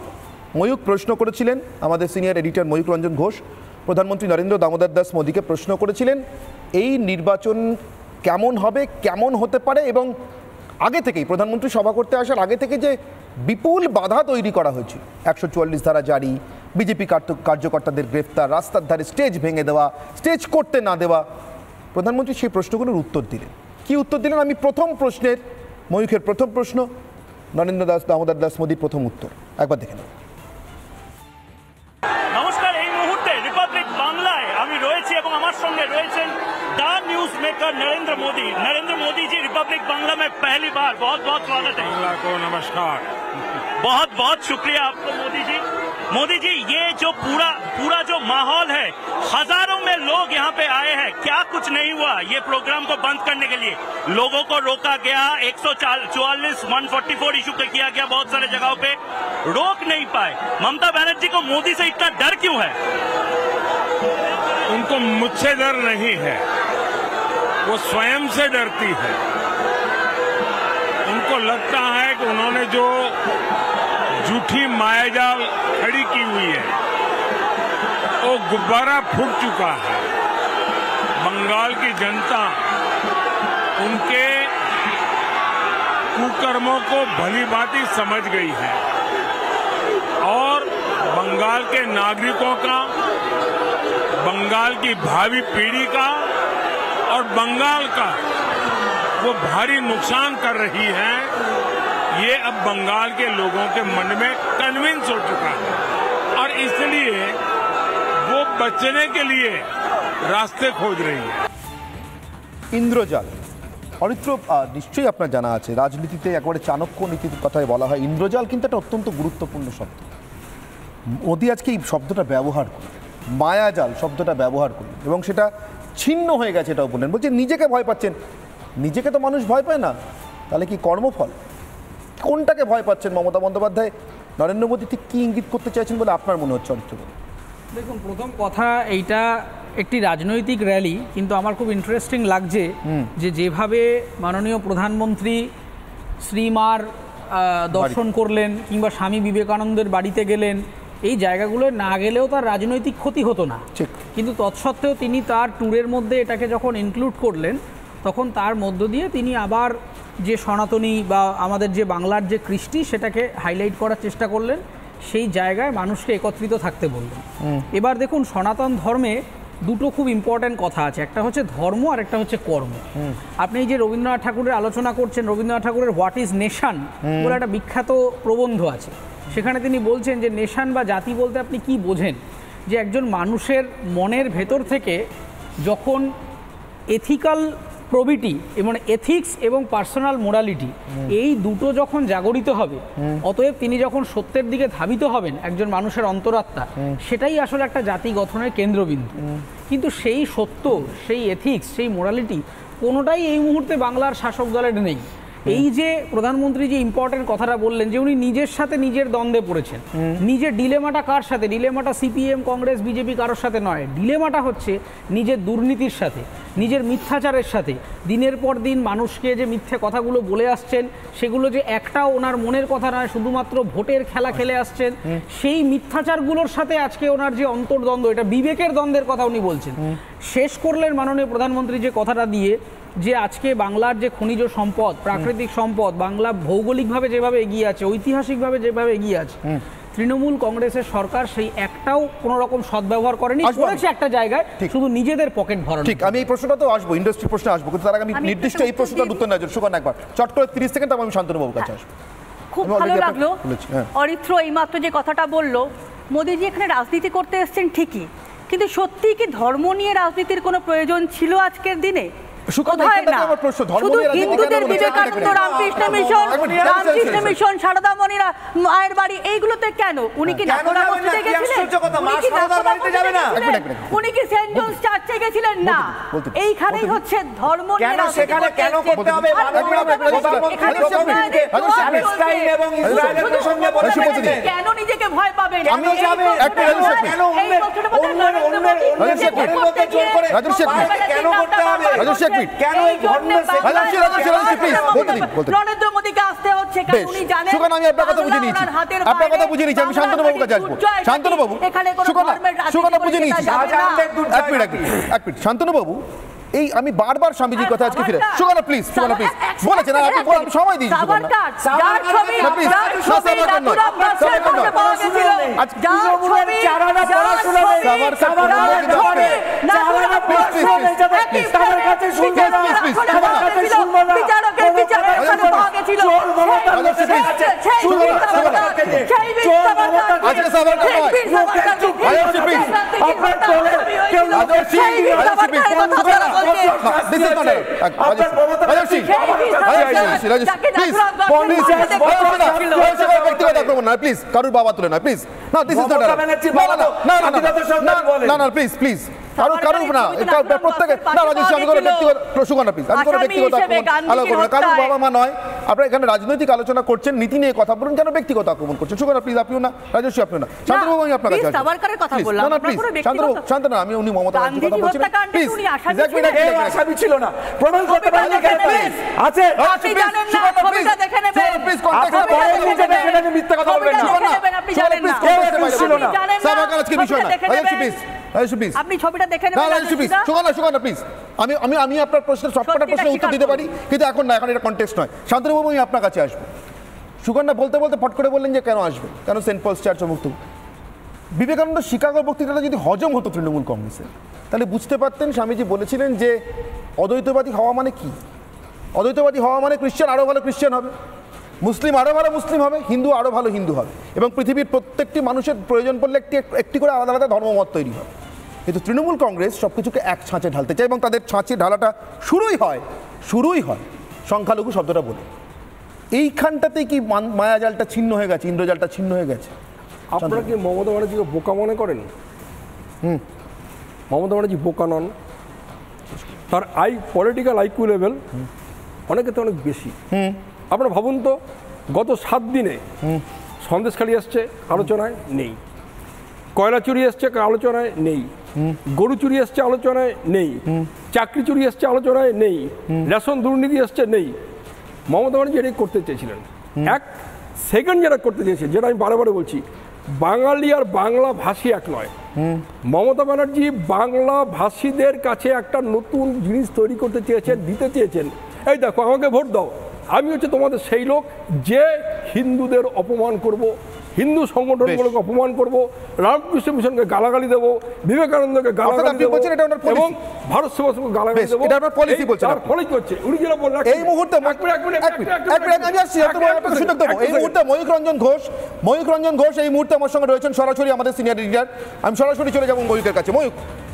ময়ূক প্রশ্ন করেছিলেন, আমাদের সিনিয়র এডিটর ময়ূক রঞ্জন ঘোষ প্রধানমন্ত্রী নরেন্দ্র দামোদর দাস মোদীকে প্রশ্ন করেছিলেন এই নির্বাচন কেমন হবে, কেমন হতে পারে, এবং আগে থেকেই প্রধানমন্ত্রী সভা করতে আসার আগে থেকে যে বিপুল বাধা তৈরি করা হয়েছে, 144 ধারা জারি, বিজেপি কার্যকর্তাদের গ্রেফতার, রাস্তার ধারে স্টেজ ভেঙে দেওয়া, স্টেজ করতে না দেওয়া, প্রধানমন্ত্রী সেই প্রশ্নগুলোর উত্তর দিলেন। কি উত্তর দিলেন? আমি প্রথম প্রশ্নের, ময়ূখের প্রথম প্রশ্ন, নরেন্দ্র দামোদর দাস মোদীর প্রথম উত্তর একবার দেখে নেব। নমস্কার, এই মুহূর্তে রিপাবলিক বাংলায় আমি রয়েছি এবং আমার সঙ্গে রয়েছেন the news maker Narendra Modi ji Republic Bangla में पहली बार बहुत बहुत स्वागत है। बांग्ला को नमस्कार। बहुत बहुत शुक्रिया आपको मोदी जी ये जो पूरा जो माहौल है, हजारों में लोग यहाँ पे आए हैं, क्या कुछ नहीं हुआ ये प्रोग्राम को बंद करने के लिए? लोगों को रोका गया, 144 इशू किया गया, बहुत सारे जगहों पे रोक नहीं पाए। ममता बनर्जी को मोदी से इतना डर क्यों है? उनको मुझसे डर नहीं है, वो स्वयं से डरती है। उनको लगता है कि उन्होंने जो झूठी मायाजाल खड़ी की हुई है वो गुब्बारा फूट चुका है। बंगाल की जनता उनके कुकर्मों को भली भांति समझ गई है और बंगाल के नागरिकों का, बंगाल की भावी पीढ़ी का और बंगाल का वो भारी नुकसान कर रही है। ये अब बंगाल के लोगों के मन में कन्विंस हो चुका है और इसलिए वो बचने के लिए रास्ते खोज रही है। ইন্দ্রজাল অরিত্র, নিশ্চয়ই আপনার জানা আছে রাজনীতিতে একবারে চাণক্য নীতির কথায় বলা হয় ইন্দ্রজাল কিন্তু একটা অত্যন্ত গুরুত্বপূর্ণ শব্দ। মোদি আজকে এই শব্দটা ব্যবহার করেন, মায়াজাল শব্দটা ব্যবহার করেন এবং সেটা ছিন্ন হয়ে গেছে এটাও বললেন। বলছে নিজেকে ভয় পাচ্ছেন, নিজেকে তো মানুষ ভয় পায় না, তাহলে কি কর্মফল? কোনটাকে ভয় পাচ্ছেন মমতা বন্দ্যোপাধ্যায়? নরেন্দ্র মোদী ঠিক কী ইঙ্গিত করতে চাইছেন বলে আপনার মনে হচ্ছে অরিত্র? দেখুন, প্রথম কথা, এইটা একটি রাজনৈতিক র্যালি, কিন্তু আমার খুব ইন্টারেস্টিং লাগছে যে যেভাবে মাননীয় প্রধানমন্ত্রী শ্রীমার দর্শন করলেন কিংবা স্বামী বিবেকানন্দের বাড়িতে গেলেন, এই জায়গাগুলো না গেলেও তার রাজনৈতিক ক্ষতি হতো না, কিন্তু তৎসত্ত্বেও তিনি তার ট্যুরের মধ্যে এটাকে যখন ইনক্লুড করলেন তখন তার মধ্য দিয়ে তিনি আবার যে সনাতনী বা আমাদের যে বাংলার যে কৃষ্টি সেটাকে হাইলাইট করার চেষ্টা করলেন, সেই জায়গায় মানুষকে একত্রিত থাকতে বললেন। এবার দেখুন, সনাতন ধর্মে দুটো খুব ইম্পর্ট্যান্ট কথা আছে, একটা হচ্ছে ধর্ম আর একটা হচ্ছে কর্ম। আপনি এই যে রবীন্দ্রনাথ ঠাকুরের আলোচনা করছেন, রবীন্দ্রনাথ ঠাকুরের হোয়াট ইজ নেশন বলে একটা বিখ্যাত প্রবন্ধ আছে, সেখানে তিনি বলছেন যে নেশন বা জাতি বলতে আপনি কি বোঝেন, যে একজন মানুষের মনের ভেতর থেকে যখন এথিক্যাল প্রবিটি এবং এথিক্স এবং পার্সোনাল মোরালিটি এই দুটো যখন জাগরিত হবে, অতএব তিনি যখন সত্যের দিকে ধাবিত হবেন একজন মানুষের অন্তরাত্মা, সেটাই আসলে একটা জাতি গঠনের কেন্দ্রবিন্দু। কিন্তু সেই সত্য, সেই এথিক্স, সেই মোরালিটি কোনোটাই এই মুহূর্তে বাংলার শাসক দলের নেই। এই যে প্রধানমন্ত্রী যে ইম্পর্টেন্ট কথাটা বললেন যে উনি নিজের সাথে নিজের দ্বন্দ্বে পড়েছেন, নিজের ডিলেমাটা কার সাথে? ডিলেমাটা সিপিএম, কংগ্রেস, বিজেপি কারোর সাথে নয়, ডিলেমাটা হচ্ছে নিজের দুর্নীতির সাথে, নিজের মিথ্যাচারের সাথে। দিনের পর দিন মানুষকে যে মিথ্যে কথাগুলো বলে আসছেন, সেগুলো যে একটাও ওনার মনের কথা নয়, শুধুমাত্র ভোটের খেলা খেলে আসছেন, সেই মিথ্যাচারগুলোর সাথে আজকে ওনার যে অন্তর্দ্বন্দ্ব, এটা বিবেকের দ্বন্দ্বের কথা উনি বলছেন। শেষ করলেন মাননীয় প্রধানমন্ত্রী যে কথাটা দিয়ে, যে আজকে বাংলার যে খনিজ সম্পদ, প্রাকৃতিক সম্পদ, বাংলা ভৌগোলিকভাবে যেভাবে এগিয়ে আছে, ঐতিহাসিকভাবে যেভাবে এগিয়ে আছে, তৃণমূল কংগ্রেসের সরকার সেই একটাও কোনো রকম সদ্ব্যবহার করেনি, করেছে একটা জায়গায় শুধু নিজেদের পকেট ভরানো। ঠিক, আমি এই প্রশ্নটা তো আসবো, ইন্ডাস্ট্রি প্রশ্নে আসবো, কিন্তু তার আগে আমি নির্দিষ্ট এই প্রশ্নটার উত্তর নেওয়ার জন্য সুকন্যা একবার চট করে 30 সেকেন্ড আমি শান্তনুবাবুর কাছে আসবো। খুব ভালো লাগলো অরিত্র এইমাত্র যে কথাটা বললো, মোদিজি এখানে রাজনীতি করতে এসেছেন ঠিকই, কিন্তু সত্যিই কি ধর্ম নিয়ে রাজনীতির কোনো প্রয়োজন ছিল আজকের দিনে? হিন্দুদের বিবেকানন্দ, রামকৃষ্ণ মিশন, সারদামণি মায়ের বাড়ি, এইগুলোতে কেন? উনি কি মসজিদে গেছিলেন? উনি কি সেন্ট জনস চার্চে গেছিলেন? না, এইখানেই হচ্ছে ধর্ম নিয়ে কেন নিজেকে ভয় পাবেন? নরেন্দ্র মোদীকে আসতে হচ্ছে হচ্ছে, কারণ উনি জানেন সুকন্যা, আমি আপনার কথা বুঝে নিয়েছি, আপনার কথা বুঝে নিয়েছি। আমি শান্তনু বাবুর কাছে আসবো। শান্তনু বাবু, সুকন্যা বুঝে নিয়েছি। এক মিনিট শান্তনু বাবু, এই আমি বারবার স্বামীজির কথা আজকে ফিরে। সুকন্যা প্লিজ, সুকন্যা প্লিজ বলেছেন, আপনি সময় দিন। প্লিজ কারুর বাবা তুলে না, প্লিজ না, দিস ইজ নট, না প্লিজ প্লিজ কারুর না, প্রত্যেকে না, রাজেশ আমি কোনো ব্যক্তিগত, সুকন্যা প্লিজ, আমি কোনো ব্যক্তিগত আলোচনা করবো না, কারুর বাবা মা নয়। আপনারা এখানে রাজনৈতিক আলোচনা করছেন, নীতি নিয়ে কথা বলুন, কেন ব্যক্তিগত আক্রমণ করছেন? সুকন্যা প্লিজ আপনিও না, রাজেশ আপনিও না। শান্তনু বাবু, আমি আপনার কাছে না প্লিজ, শান্তনু, আমি উনি মমতা ব্যানার্জির কথা বলছিলেন, প্লিজ আসামি ছিল না, প্রমাণ করতে পারেন প্লিজ আছে, মিথ্যা কথা বলবেন না, আপনি ছবিটা দেখে নেবেন। সুকন্যা প্লিজ, আমি আপনার প্রশ্নের সবকটা প্রশ্নের উত্তর দিতে পারি, কিন্তু এখন না, এখন এটা কন্টেক্সট নয়। শান্তনু বাবু, আমি আপনার কাছে আসবো। সুকন্যা বলতে বলতে ফট করে বললেন যে কেন আসবে, কেন সেন্ট পলস চার্চ মুক্ত। বিবেকানন্দ শিকাগোর বক্তৃতাটা যদি হজম হতো তৃণমূল কংগ্রেসের, তাহলে বুঝতে পারতেন স্বামীজি বলেছিলেন যে অদ্বৈতবাদী হওয়া মানে কি। অদ্বৈতবাদী হওয়া মানে খ্রিস্টান আরও ভালো খ্রিস্টান হবে, মুসলিম আরও ভালো মুসলিম হবে, হিন্দু আরও ভালো হিন্দু হবে, এবং পৃথিবীর প্রত্যেকটি মানুষের প্রয়োজন পড়লে একটি করে আলাদা আলাদা ধর্মমত তৈরি হয়। কিন্তু তৃণমূল কংগ্রেস সব কিছুকে এক ছাঁচে ঢালতে চায়, এবং তাদের ছাঁচে ঢালাটা শুরুই হয় সংখ্যালঘু শব্দটা বলে। এইখানটাতেই কি মায়াজালটা ছিন্ন হয়ে গেছে, ইন্দ্রজালটা ছিন্ন হয়ে গেছে? আপনারা কি মমতা ব্যানার্জিকে বোকা মনে করেন? মমতা ব্যানার্জি বোকা নন, তার পলিটিক্যাল আইকিউ লেভেল অনেকে তো অনেক বেশি। আপনারা ভাবুন তো, গত 7 দিনে সন্দেশখালী এসছে, আলোচনায় নেই। কয়লা চুরি এসছে, আলোচনায় নেই। গরু চুরি এসছে, আলোচনায় নেই। চাকরি চুরি এসছে, আলোচনায় নেই। রেশন দুর্নীতি এসছে, নেই। মমতা ব্যানার্জি এটাই করতে চেয়েছিলেন। এক সেকেন্ড যেটা করতে চেয়েছে, যেটা আমি বারে বলছি, বাঙালি আর বাংলা ভাষী এক নয়। মমতা ব্যানার্জি বাংলা ভাষীদের কাছে একটা নতুন জিনিস তৈরি করতে চেয়েছেন, দিতে চেয়েছেন। এই দেখো, আমাকে ভোট দাও, আমি হচ্ছে তোমাদের সেই লোক যে হিন্দুদের অপমান করব, হিন্দু সংগঠনগুলোকে অপমান করব, রামকৃষ্ণ মিশনকে গালাগালি দেব, বিবেকানন্দকে গালাগালি দেব, এবং ভারত সেবাশ্রমকে গালাগালি দেব। এটা আপনার পলিসি বলছেন, তার ফলে কি হচ্ছে? উনি যেটা বললেন এই মুহূর্তে আমি আসছি, সুযোগ দেবো। এই মুহূর্তে ময়ূখ রঞ্জন ঘোষ এই মুহূর্তে আমার সঙ্গে রয়েছেন, সরাসরি আমাদের সিনিয়র এডিটর। আমি সরাসরি চলে যাবো ময়ূখের কাছে। ময়ূখ,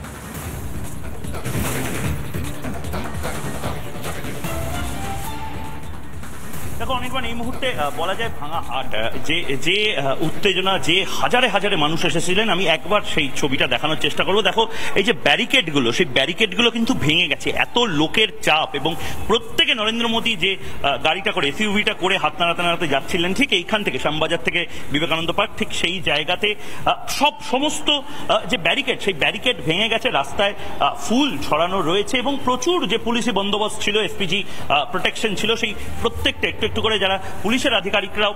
দেখো অনেকবার এই মুহূর্তে বলা যায় ভাঙা হাট, যে উত্তেজনা, যে হাজারে হাজারে মানুষ এসেছিলেন, আমি একবার সেই ছবিটা দেখানোর চেষ্টা করবো। দেখো এই যে ব্যারিকেডগুলো, সেই ব্যারিকেডগুলো কিন্তু ভেঙে গেছে, এত লোকের চাপ, এবং প্রত্যেকে নরেন্দ্র মোদী যে গাড়িটা করে, এসইউভিটা করে হাত নাড়াতে যাচ্ছিলেন, ঠিক এইখান থেকে শ্যামবাজার থেকে বিবেকানন্দ পার্ক, ঠিক সেই জায়গাতে সমস্ত যে ব্যারিকেড, সেই ব্যারিকেড ভেঙে গেছে, রাস্তায় ফুল ছড়ানো রয়েছে, এবং প্রচুর যে পুলিশি বন্দোবস্ত ছিল, এসপিজি প্রোটেকশন ছিল, সেই প্রত্যেকটা একটু করে যারা পুলিশের আধিকারিকরাও,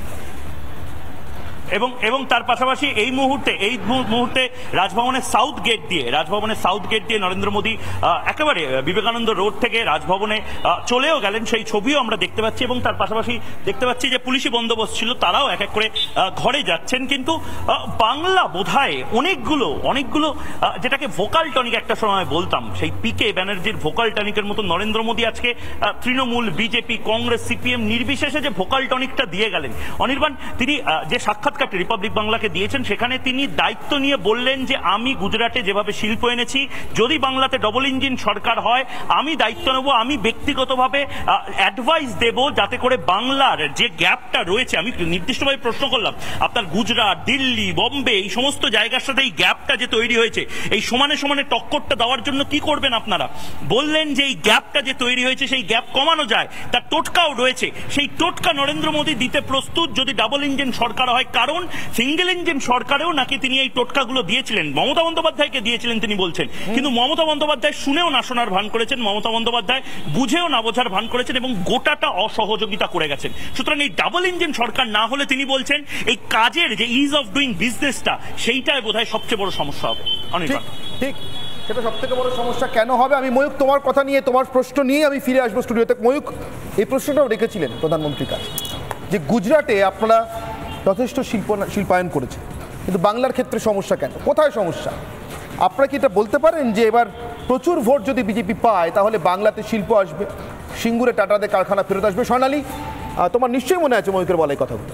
এবং তার পাশাপাশি এই মুহূর্তে রাজভবনের সাউথ গেট দিয়ে নরেন্দ্র মোদী একেবারে বিবেকানন্দ রোড থেকে রাজভবনে চলেও গেলেন, সেই ছবিও আমরা দেখতে পাচ্ছি। এবং তার পাশাপাশি দেখতে পাচ্ছি যে পুলিশি বন্দোবস্ত ছিল, তারাও এক এক করে ঘরে যাচ্ছেন। কিন্তু বাংলা বোধহয় অনেকগুলো যেটাকে ভোকাল টনিক একটা সময় বলতাম, সেই পিকে ব্যানার্জির ভোকাল টনিকের মতো নরেন্দ্র মোদী আজকে তৃণমূল, বিজেপি, কংগ্রেস, সিপিএম নির্বিশেষে যে ভোকাল টনিকটা দিয়ে গেলেন। অনির্বাণ, তিনি যে সাক্ষাৎ রিপাবলিক বাংলাকে দিয়েছেন, সেখানে তিনি দায়িত্ব নিয়ে বললেন যে আমি গুজরাটে যেভাবে শিল্প এনেছি, যদি বাংলাতে ডবল ইঞ্জিন সরকার হয় আমি দায়িত্ব নেব, আমি ব্যক্তিগতভাবে অ্যাডভাইস দেব যাতে করে বাংলার যে গ্যাপটা রয়েছে, আমি নির্দিষ্টভাবে প্রশ্ন করলাম, আপনার গুজরাট, দিল্লি, বোম্বে এই সমস্ত জায়গার সাথে এই গ্যাপটা যে তৈরি হয়েছে, এই সমানে টক্করটা দেওয়ার জন্য কি করবেন আপনারা? বললেন যে এই গ্যাপটা যে তৈরি হয়েছে, সেই গ্যাপ কমানো যায়, তার টোটকাও রয়েছে, সেই টোটকা নরেন্দ্র মোদী দিতে প্রস্তুত যদি ডাবল ইঞ্জিন সরকার হয়। কারণ সিঙ্গেল ইঞ্জিন সরকারেও নাকি তিনি এই টোটকাগুলো দিয়েছিলেন, মমতা বন্দ্যোপাধ্যায়কে দিয়েছিলেন তিনি বলছেন, কিন্তু মমতা বন্দ্যোপাধ্যায় শুনেও না শোনার ভান করেছেন, মমতা বন্দ্যোপাধ্যায় বুঝেও না বোঝার ভান করেছেন এবং গোটাটা অসহযোগিতা করে গেছেন। সুতরাং এই ডাবল ইঞ্জিন সরকার না হলে তিনি বলছেন এই কাজের যে ইজ অফ ডুইং বিজনেসটা সেইটাই বোধহয় সবচেয়ে বড় সমস্যা হবে। ঠিক, সেটা সব থেকে বড় সমস্যা কেন হবে? আমি ময়ূক তোমার কথা নিয়ে, তোমার প্রশ্ন নিয়ে আমি ফিরে আসবো স্টুডিওতে। ময়ূক, এই প্রশ্নটাও রেখেছিলেন প্রধানমন্ত্রীর কাছে যে গুজরাটে আপনারা যথেষ্ট শিল্পায়ন করেছেন, কিন্তু বাংলার ক্ষেত্রে সমস্যা কেন? কোথায় সমস্যা? আপনারা কি এটা বলতে পারেন যে এবার প্রচুর ভোট যদি বিজেপি পায় তাহলে বাংলাতে শিল্প আসবে, সিঙ্গুরে টাটাদের কারখানা ফেরত আসবে? স্বর্ণালী, তোমার নিশ্চয়ই মনে আছে ময়ূকের বলা এই কথাগুলো।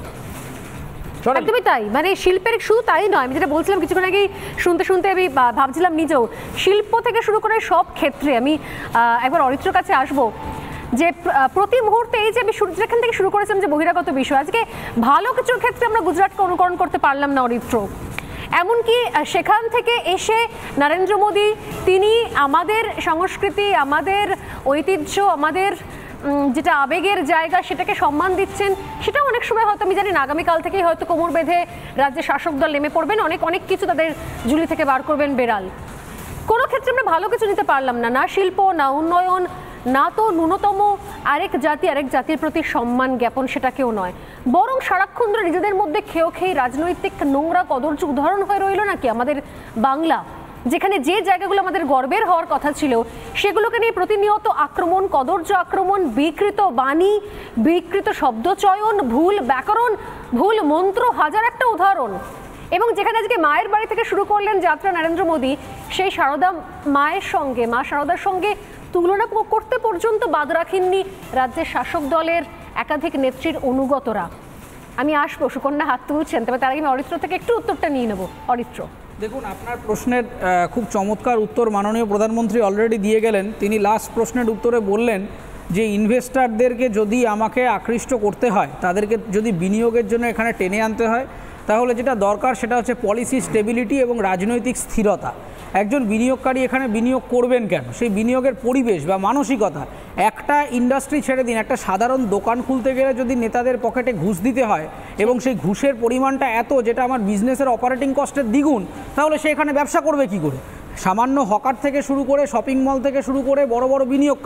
একদমই তাই, মানে শিল্পের শুধু তাই নয়, আমি যেটা বলছিলাম কিছুক্ষণ আগেই শুনতে শুনতে আমি ভাবছিলাম নিজেও, শিল্প থেকে শুরু করে সব ক্ষেত্রে আমি একবার অরিত্রর কাছে আসবো যে প্রতি মুহূর্তে এই যে আমি যেখান থেকে শুরু করেছিলাম যে বহিরাগত বিষয়, আজকে ভালো কিছুর ক্ষেত্রে আমরা গুজরাটকে অনুকরণ করতে পারলাম না অরিত্র, এমনকি সেখান থেকে এসে নরেন্দ্র মোদী তিনি আমাদের সংস্কৃতি, আমাদের ঐতিহ্য, আমাদের যেটা আবেগের জায়গা সেটাকে সম্মান দিচ্ছেন, সেটা অনেক সময় হয়তো আমি জানি না আগামীকাল থেকেই হয়তো কোমর বেঁধে রাজ্যের শাসক দল নেমে পড়বেন, অনেক কিছু তাদের ঝুলি থেকে বার করবেন বেড়াল। কোনো ক্ষেত্রে আমরা ভালো কিছু নিতে পারলাম না, না শিল্প, না উন্নয়ন, না তো ন্যূনতম আরেক জাতির প্রতি সম্মান জ্ঞাপন, সেটাকেও নয়, বরং সারাক্ষণ ধরে নিজেদের মধ্যে খেয়ে রাজনৈতিক নোংরা কদর্য উদাহরণ হয়ে রইল নাকি আমাদের বাংলা, যেখানে যে জায়গাগুলো আমাদের গর্বের হওয়ার কথা ছিল সেগুলোকে নিয়ে প্রতিনিয়ত আক্রমণ, কদর্য আক্রমণ, বিকৃত বাণী, বিকৃত শব্দচয়ন, ভুল ব্যাকরণ, ভুল মন্ত্র, হাজার একটা উদাহরণ। এবং যেখানে আজকে মায়ের বাড়ি থেকে শুরু করলেন যাত্রা নরেন্দ্র মোদী, সেই সারদা মায়ের সঙ্গে, মা সারদার সঙ্গে তুলনা করতে পর্যন্ত বাদ রাখেননি রাজ্যের শাসক দলের একাধিক নেত্রীর অনুগতরা। আমি আসবো, সুকন্যা হাত তুলছেন, তবে তার আগে আমি অরিত্র থেকে একটু উত্তরটা নিয়ে নেবো। অরিত্র, দেখুন, আপনার প্রশ্নের খুব চমৎকার উত্তর মাননীয় প্রধানমন্ত্রী অলরেডি দিয়ে গেলেন। তিনি লাস্ট প্রশ্নের উত্তরে বললেন যে ইনভেস্টারদেরকে যদি আমাকে আকৃষ্ট করতে হয়, তাদেরকে যদি বিনিয়োগের জন্য এখানে টেনে আনতে হয়, তাহলে যেটা দরকার সেটা হচ্ছে পলিসি স্টেবিলিটি এবং রাজনৈতিক স্থিরতা। একজন বিনিয়োগকারী এখানে বিনিয়োগ করবেন কেন, সেই বিনিয়োগের পরিবেশ বা মানসিকতা। একটা ইন্ডাস্ট্রি ছেড়ে দিন, একটা সাধারণ দোকান খুলতে গেলে যদি নেতাদের পকেটে ঘুষ দিতে হয় এবং সেই ঘুষের পরিমাণটা এত যেটা আমার বিজনেসের অপারেটিং কস্টের দ্বিগুণ, তাহলে সে এখানে ব্যবসা করবে কি করে? সামান্য হকার থেকে শুরু করে শপিং মল থেকে শুরু করে বড়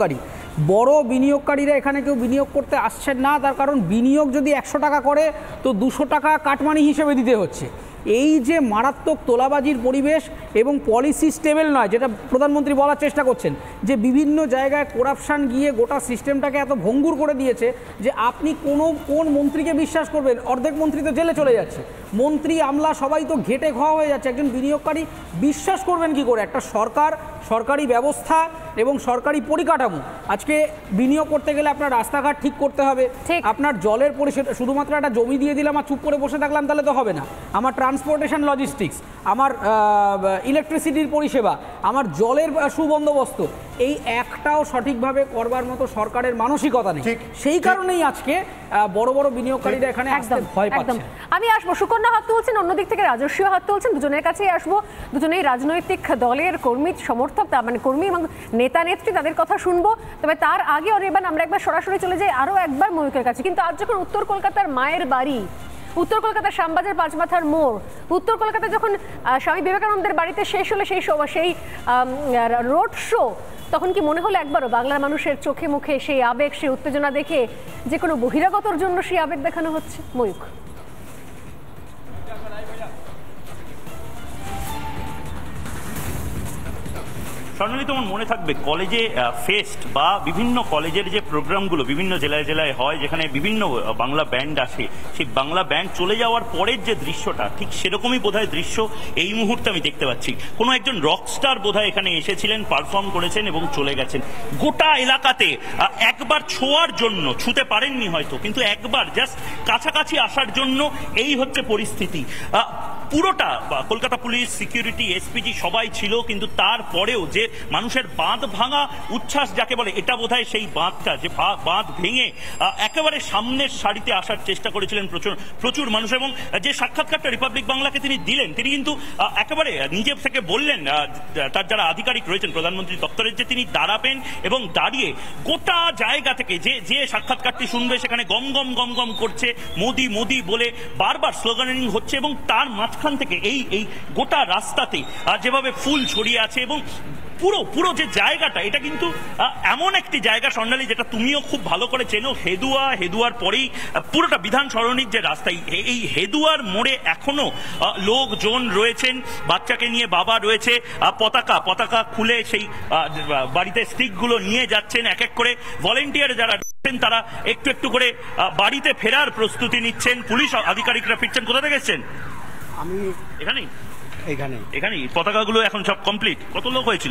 বিনিয়োগকারীরা এখানে কেউ বিনিয়োগ করতে আসছেন না। তার কারণ বিনিয়োগ যদি 100 টাকা করে তো 200 টাকা কাটমানি হিসেবে দিতে হচ্ছে। এই যে মারাত্মক তোলাবাজির পরিবেশ এবং পলিসি স্টেবল নয়, যেটা প্রধানমন্ত্রী বলার চেষ্টা করছেন, যে বিভিন্ন জায়গায় করাপশান গিয়ে গোটা সিস্টেমটাকে এত ভঙ্গুর করে দিয়েছে যে আপনি কোন মন্ত্রীকে বিশ্বাস করবেন? অর্ধেক মন্ত্রী তো জেলে চলে যাচ্ছে, মন্ত্রী আমলা সবাই তো ঘেটে খাওয়া হয়ে যাচ্ছে। একজন বিনিয়োগকারী বিশ্বাস করবেন কি করে? একটা সরকার, সরকারি ব্যবস্থা এবং সরকারি পরিকাঠামো, আজকে বিনিয়োগ করতে গেলে আপনার রাস্তাঘাট ঠিক করতে হবে, আপনার জলের পরিষেবা, শুধুমাত্র একটা জমি দিয়ে দিলাম আর চুপ করে বসে থাকলাম তাহলে তো হবে না। আমার ট্রান্সপোর্টেশন লজিস্টিক্স, আমার ইলেকট্রিসিটির পরিষেবা, আমার জলের সুবন্দোবস্ত, এই একটাও সঠিকভাবে করবার মতো সরকারের মানসিকতা নেই। সেই কারণেই আজকে বড় বিনিয়োগকারীরা এখানে আসতে ভয় পাচ্ছেন। আমি আসবো, সুকন্যা হাত তুলছেন, অন্যদিক থেকে রাজস্বীয় হাত তুলছেন, দুজনের কাছেই আসবো। দুজনেই রাজনৈতিক দলের কর্মী সমর্থক, মানে কর্মী এবং নেতা নেত্রী, তাদের কথা শুনবো। তবে তার আগে অনির্বাণ আমরা একবার সরাসরি চলে যাই আরও একবার ময়ূকের কাছে। কিন্তু আজ যখন উত্তর কলকাতার মায়ের বাড়ি, উত্তর কলকাতার শ্যামবাজার পাঁচমাথার মোড়, উত্তর কলকাতা যখন স্বামী বিবেকানন্দের বাড়িতে শেষ হলো সেই রোড শো, তখন কি মনে হলো একবারও বাংলার মানুষের চোখে মুখে সেই আবেগ, সেই উত্তেজনা দেখে যে কোনো বহিরাগতর জন্য সেই আবেগ দেখানো হচ্ছে? ময়ূক, স্বর্ণালী, তোমার মনে থাকবে কলেজে ফেস্ট বা বিভিন্ন কলেজের যে প্রোগ্রামগুলো বিভিন্ন জেলায় হয়, যেখানে বিভিন্ন বাংলা ব্যান্ড আসে, সেই বাংলা ব্যান্ড চলে যাওয়ার পরের যে দৃশ্যটা, ঠিক সেরকমই বোধহয় দৃশ্য এই মুহূর্তে আমি দেখতে পাচ্ছি। কোনো একজন রকস্টার বোধহয় এখানে এসেছিলেন, পারফর্ম করেছেন এবং চলে গেছেন। গোটা এলাকাতে একবার ছোঁয়ার জন্য, ছুতে পারেননি হয়তো, কিন্তু একবার জাস্ট কাছাকাছি আসার জন্য এই হচ্ছে পরিস্থিতি। পুরোটা কলকাতা পুলিশ, সিকিউরিটি, এসপিজি সবাই ছিল, কিন্তু তারপরেও যে মানুষের বাঁধ ভাঙা উচ্ছ্বাস যাকে বলে, এটা বোধহয় সেই বাঁধটা, যে বাঁধ ভেঙে একেবারে সামনের সারিতে আসার চেষ্টা করেছিলেন প্রচুর মানুষ। এবং যে সাক্ষাৎকারটা রিপাবলিক বাংলাকে তিনি দিলেন, তিনি কিন্তু একেবারে নিজে থেকে বললেন তার যারা আধিকারিক রয়েছেন প্রধানমন্ত্রী দপ্তরের, যে তিনি দাঁড়াবেন এবং দাঁড়িয়ে গোটা জায়গা থেকে যে সাক্ষাৎকারটি শুনবে সেখানে গম গম গম গম করছে, মোদি মোদি বলে বারবার স্লোগানিং হচ্ছে, এবং তার মাঝখান থেকে এই গোটা রাস্তাতে যেভাবে ফুল ছড়িয়ে আছে, এবং পুরো যে জায়গাটা, এটা কিন্তু এমন একটি জায়গা স্বর্ণালী, যেটা তুমিও খুব ভালো করে চেনো, হেদুয়ার পরেই পুরোটা বিধান সরণির যে রাস্তায়, এই হেদুয়ার মোড়ে এখনো লোকজন রয়েছেন, বাচ্চাকে নিয়ে বাবা রয়েছে, পতাকা খুলে সেই বাড়িতে স্টিকগুলো নিয়ে যাচ্ছেন, এক এক করে ভলেন্টিয়ার যারা তারা একটু একটু করে বাড়িতে ফেরার প্রস্তুতি নিচ্ছেন, পুলিশ আধিকারিকরা ফিরছেন। কোথা থেকে এসছেন? আমি এখানেই পতাকাগুলো এখন সব কমপ্লিট। কত লোক হয়েছিল?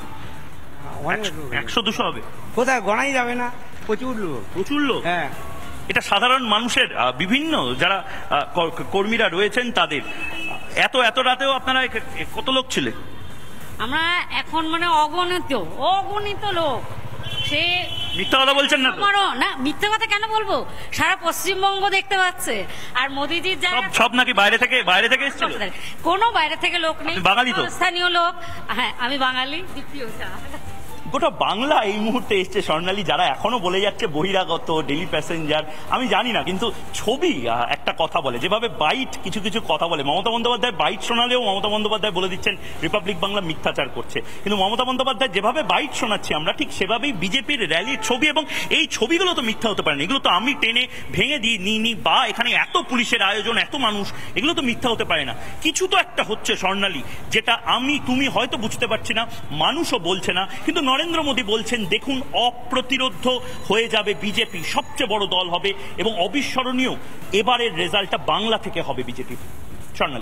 100-200 হবে, কোথায় গণাই যাবে না, প্রচুর লোক। হ্যাঁ, এটা সাধারণ মানুষের, বিভিন্ন যারা কর্মীরা রয়েছেন তাদের। এত রাতেও আপনারা কত লোক ছিলেন? আমরা এখন মানে অগণিত লোক। সে মিথ্যা কথা বলছেন না? না, মিথ্যা কথা কেন বলবো? সারা পশ্চিমবঙ্গ দেখতে পাচ্ছে। আর মোদিজির সব নাকি বাইরে থেকে এসেছিল? কোনো বাইরে থেকে লোক নেই, বাঙালি তো, স্থানীয় লোক। হ্যাঁ, আমি বাঙালি। গোটা বাংলা এই মুহূর্তে এসছে স্বর্ণালী, যারা এখনো বলে যাচ্ছে বহিরাগত, ডেলি প্যাসেঞ্জার, আমি জানি না, কিন্তু ছবি একটা কথা বলে, যেভাবে বাইট কিছু কথা বলে। মমতা বন্দ্যোপাধ্যায় বাইট শোনালেও মমতা বন্দ্যোপাধ্যায় বলে দিচ্ছেন রিপাবলিক বাংলা মিথ্যাচার করছে, কিন্তু মমতা বন্দ্যোপাধ্যায় যেভাবে বাইট শোনাচ্ছি আমরা, ঠিক সেভাবেই বিজেপির র্যালির ছবি, এবং এই ছবিগুলো তো মিথ্যা হতে পারে না, এগুলো তো আমি টেনে ভেঙে নিই, বা এখানে এত পুলিশের আয়োজন, এত মানুষ, এগুলো তো মিথ্যা হতে পারে না। কিছু তো একটা হচ্ছে স্বর্ণালী, যেটা তুমি হয়তো বুঝতে পারছি না, মানুষও বলছে না, কিন্তু নরেন্দ্র মোদী বলছেন দেখুন অপ্রতিরোধ হয়ে যাবে বিজেপি, সবচেয়ে বড় দল হবে, এবং অবিস্মরণীয় এবারের রেজাল্টটা বাংলা থেকে হবে বিজেপির। স্বর্ণালী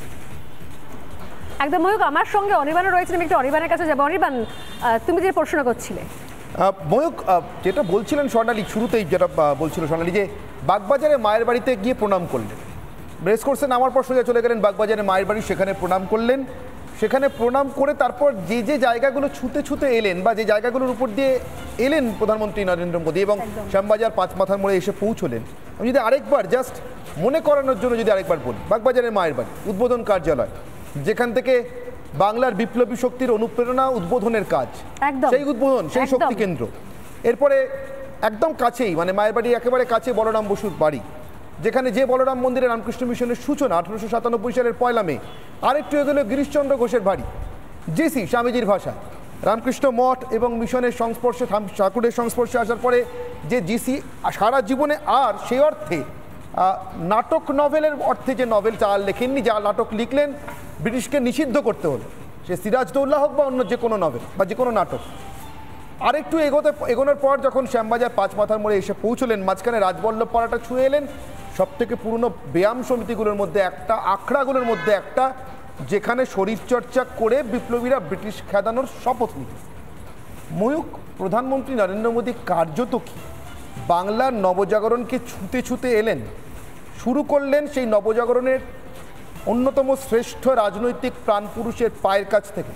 একদম। ময়ূক, আমার সঙ্গে অনির্বাণও রয়েছেন, আমি একটু অনির্বাণের কাছে যাবো। অনির্বাণ, তুমি যে প্রশ্ন করছিলে। ময়ূক, যেটা বলছিলেন স্বর্ণালী, শুরুতেই যেটা বলছিল স্বর্ণালী, যে বাগবাজারে মায়ের বাড়িতে গিয়ে প্রণাম করলেন, রেস কোর্সে নামার পর সোজা চলে গেলেন বাগবাজারে মায়ের বাড়ি, সেখানে প্রণাম করলেন। সেখানে প্রণাম করে তারপর যে জায়গাগুলো ছুতে এলেন, বা যে জায়গাগুলোর উপর দিয়ে এলেন প্রধানমন্ত্রী নরেন্দ্র মোদী, এবং শ্যামবাজার পাঁচমাথার মোড়ে এসে পৌঁছলেন, আমি যদি আরেকবার জাস্ট মনে করানোর জন্য যদি আরেকবার বলি, বাগবাজারের মায়ের বাড়ি, উদ্বোধন কার্যালয়, যেখান থেকে বাংলার বিপ্লবী শক্তির অনুপ্রেরণা উদ্বোধনের কাজ, সেই উদ্বোধন, সেই শক্তি কেন্দ্র। এরপরে একদম কাছেই, মানে মায়ের বাড়ি একেবারে কাছে বলরাম বসুর বাড়ি, যেখানে যে বলরাম মন্দিরে রামকৃষ্ণ মিশনের সূচনা 1897 সালের 1 মে। আরেকটু এগোলে গিরিশচন্দ্র ঘোষের বাড়ি, জেসি স্বামীজির ভাষা, রামকৃষ্ণ মঠ এবং মিশনের সংস্পর্শে, ঠাকুরের সংস্পর্শে আসার পরে যে জিসি সারা জীবনে আর সেই অর্থে নাটক নভেলের অর্থে যে নভেল আর লেখেননি, যা নাটক লিখলেন ব্রিটিশকে নিষিদ্ধ করতে হলো, সে সিরাজদৌল্লা হোক বা অন্য যে কোনো নভেল বা যে কোনো নাটক। আরেকটু এগোনোর পর যখন শ্যামবাজার পাঁচমাথার মোড়ে এসে পৌঁছলেন, মাঝখানে রাজবল্লভ পাড়াটা ছুঁয়ে এলেন, সব থেকে পুরনো ব্যায়াম সমিতিগুলোর মধ্যে একটা, আখড়াগুলোর মধ্যে একটা, যেখানে শরীরচর্চা করে বিপ্লবীরা ব্রিটিশ খেদানোর শপথ নিলেন। ময়ূক, প্রধানমন্ত্রী নরেন্দ্র মোদী কার্যত কি বাংলার নবজাগরণকে ছুঁতে এলেন, শুরু করলেন সেই নবজাগরণের অন্যতম শ্রেষ্ঠ রাজনৈতিক প্রাণপুরুষের পায়ের কাছ থেকে।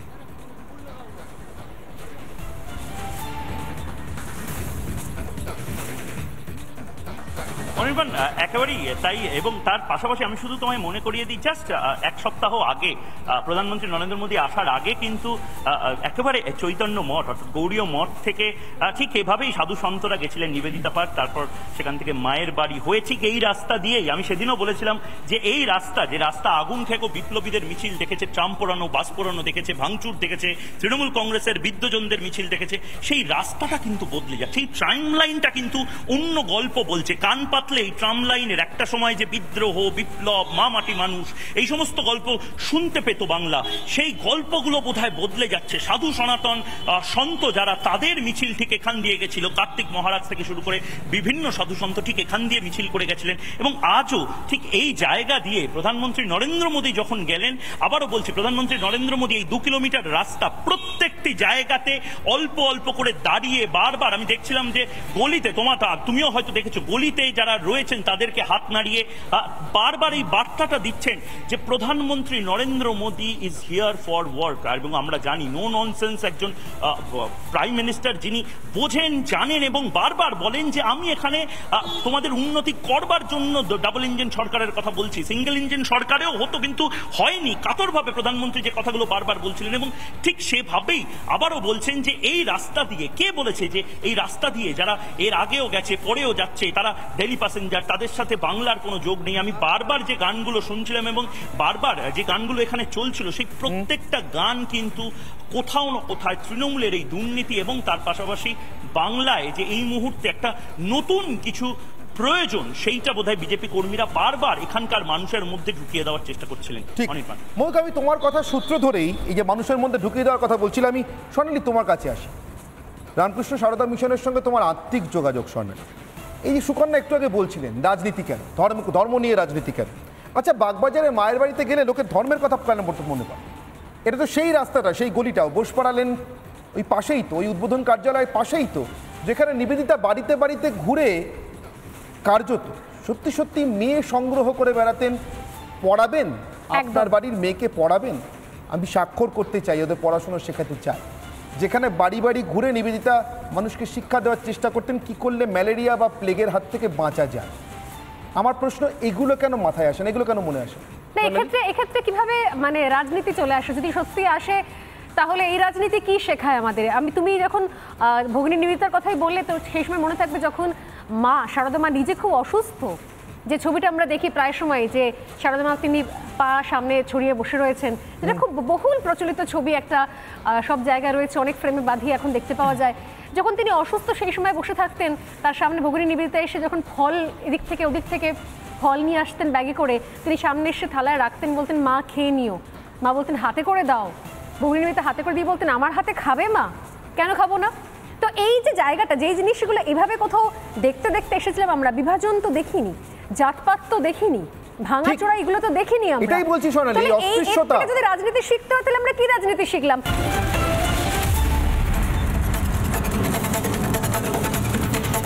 অনির্বাণ, একেবারেই তাই, এবং তার পাশাপাশি আমি শুধু তোমায় মনে করিয়ে দিই, জাস্ট এক সপ্তাহ আগে প্রধানমন্ত্রী নরেন্দ্র মোদী আসার আগে কিন্তু একেবারে চৈতন্য মঠ, অর্থাৎ গৌড়ীয় মঠ থেকে ঠিক এভাবেই সাধু সন্তরা গেছিলেন নিবেদিতা পার্ক, তারপর সেখান থেকে মায়ের বাড়ি হয়ে ঠিক এই রাস্তা দিয়েই, আমি সেদিনও বলেছিলাম যে এই রাস্তা, যে রাস্তা আগুন খেকো বিপ্লবীদের মিছিল দেখেছে, ট্রাম পোড়ানো, বাস পোড়ানো দেখেছে, ভাঙচুর দেখেছে, তৃণমূল কংগ্রেসের বিদ্যজনদের মিছিল দেখেছে, সেই রাস্তাটা কিন্তু বদলে যাচ্ছে, সেই ট্রাম লাইনটা কিন্তু অন্য গল্প বলছে। কান পাতলে এই ট্রাম লাইনের একটা সময় যে বিদ্রোহ, বিপ্লব, মা মাটি মানুষ, এই সমস্ত গল্প শুনতে পেত বাংলা, সেই গল্পগুলো বোধহয় বদলে যাচ্ছে। সাধু সনাতন সন্ত যারা, তাদের মিছিল ঠিক এখান দিয়ে গেছিল, কার্তিক মহারাজ থেকে শুরু করে বিভিন্ন সাধু সন্ত ঠিক এখান দিয়ে মিছিল করে গেছিলেন, এবং আজও ঠিক এই জায়গা দিয়ে প্রধানমন্ত্রী নরেন্দ্র মোদী যখন গেলেন, আবারও বলছি, প্রধানমন্ত্রী নরেন্দ্র মোদী এই 2 কিলোমিটার রাস্তা প্রত্যেকটি জায়গাতে অল্প অল্প করে দাঁড়িয়ে বারবার, আমি দেখছিলাম যে গলিতে, তুমিও হয়তো দেখেছো, গলিতে যারা যারা রয়েছেন তাদেরকে হাত নাড়িয়ে বারবার এই বার্তাটা দিচ্ছেন যে প্রধানমন্ত্রী Narendra Modi is here for work. এবং আমরা জানি নো ননসেন্স একজন প্রাইম মিনিস্টার যিনি বোঝেন, জানেন এবং বারবার বলেন যে আমি এখানে তোমাদের উন্নতি করবার জন্য ডাবল ইঞ্জিন সরকারের কথা বলছি। সিঙ্গেল ইঞ্জিন সরকারেও হতো কিন্তু হয়নি, কাতরভাবে প্রধানমন্ত্রী যে কথাগুলো বারবার বলছিলেন এবং ঠিক সেভাবেই আবারও বলছেন যে এই রাস্তা দিয়ে, কে বলেছে যে এই রাস্তা দিয়ে যারা এর আগেও গেছে পরেও যাচ্ছে তারা ডেইলি প্যাসেঞ্জার, তাদের সাথে বাংলার কোনো যোগ নেই। আমি বারবার যে গানগুলো শুনছিলাম এবং বারবার যে গানগুলো এখানে চলছিল সেই প্রত্যেকটা গান কিন্তু কোথাও না কোথায় তৃণমূলের এই দুর্নীতি এবং তার পাশাপাশি বাংলায় যে এই মুহূর্তে একটা নতুন কিছু প্রয়োজন সেইটা বোধহয় বিজেপি কর্মীরা বারবার এখানকার মানুষের মধ্যে ঢুকিয়ে দেওয়ার চেষ্টা করছিলেন। মৌক, আমি তোমার কথা সূত্র ধরেই এই যে মানুষের মধ্যে ঢুকিয়ে দেওয়ার কথা বলছিলাম, আমি স্বর্ণালী তোমার কাছে আসি। রামকৃষ্ণ সারদা মিশনের সঙ্গে তোমার আত্মিক যোগাযোগ স্বর্ণালী, এই যে সুকন্যা একটু আগে বলছিলেন রাজনীতি কেন, ধর্ম নিয়ে রাজনীতি কেন। আচ্ছা, বাগবাজারে মায়ের বাড়িতে গেলে লোকের ধর্মের কথা কেন মনে পড়ে? এটা তো সেই রাস্তাটা, সেই গলিটাও বোসপাড়া লেন ওই পাশেই তো, ওই উদ্বোধন কার্যালয়ের পাশেই তো, যেখানে নিবেদিতা বাড়িতে বাড়িতে ঘুরে কার্যত সত্যি সত্যি মেয়ে সংগ্রহ করে বেড়াতেন। পড়াবেন, আপনার বাড়ির মেয়েকে পড়াবেন, আমি স্বাক্ষর করতে চাই, ওদের পড়াশোনা শেখাতে চাই। যেখানে বাড়ি বাড়ি ঘুরে নিবেদিতা মানুষকে শিক্ষা দেওয়ার চেষ্টা করতেন কি করলে ম্যালেরিয়া বা প্লেগের হাত থেকে বাঁচা যায়। আমার প্রশ্ন, এগুলো কেন মাথায় আসে না, এগুলো কেন মনে আসে না? এক্ষেত্রে কিভাবে মানে রাজনীতি চলে আসে? যদি সত্যি আসে তাহলে এই রাজনীতি কি শেখায় আমাদের? তুমি যখন ভগিনী নিবেদিতার কথাই বললে, তো সেই সময় মনে থাকবে যখন মা সারদা মা নিজে খুব অসুস্থ, যে ছবিটা আমরা দেখি প্রায় সময়, যে সারদা মা তিনি পা সামনে ছড়িয়ে বসে রয়েছেন, যেটা খুব বহুল প্রচলিত ছবি, একটা সব জায়গায় রয়েছে, অনেক ফ্রেমে বাঁধিয়ে এখন দেখতে পাওয়া যায়। যখন তিনি অসুস্থ সেই সময় বসে থাকতেন, তার সামনে ভগিনী নিবেদিতা এসে যখন ফল এদিক থেকে ওদিক থেকে ফল নিয়ে আসতেন ব্যাগে করে, তিনি সামনে এসে থালায় রাখতেন, বলতেন মা খেয়ে নিও। মা বলতেন হাতে করে দাও। ভগিনী নিবেদিতা হাতে করে দিয়ে বলতেন আমার হাতে খাবে মা? কেন খাবো না? তো এই যে জায়গাটা, যেই জিনিসগুলো এভাবে কোথাও দেখতে দেখতে এসেছিলাম আমরা, বিভাজন তো দেখিনি, জাতপাত তো দেখিনি, ভাঙাচোরা এগুলো তো দেখিনি আমরা। এটাই বলছি সোনালি, যদি রাজনীতি শিখতে হয় তাহলে আমরা কি রাজনীতি শিখলাম?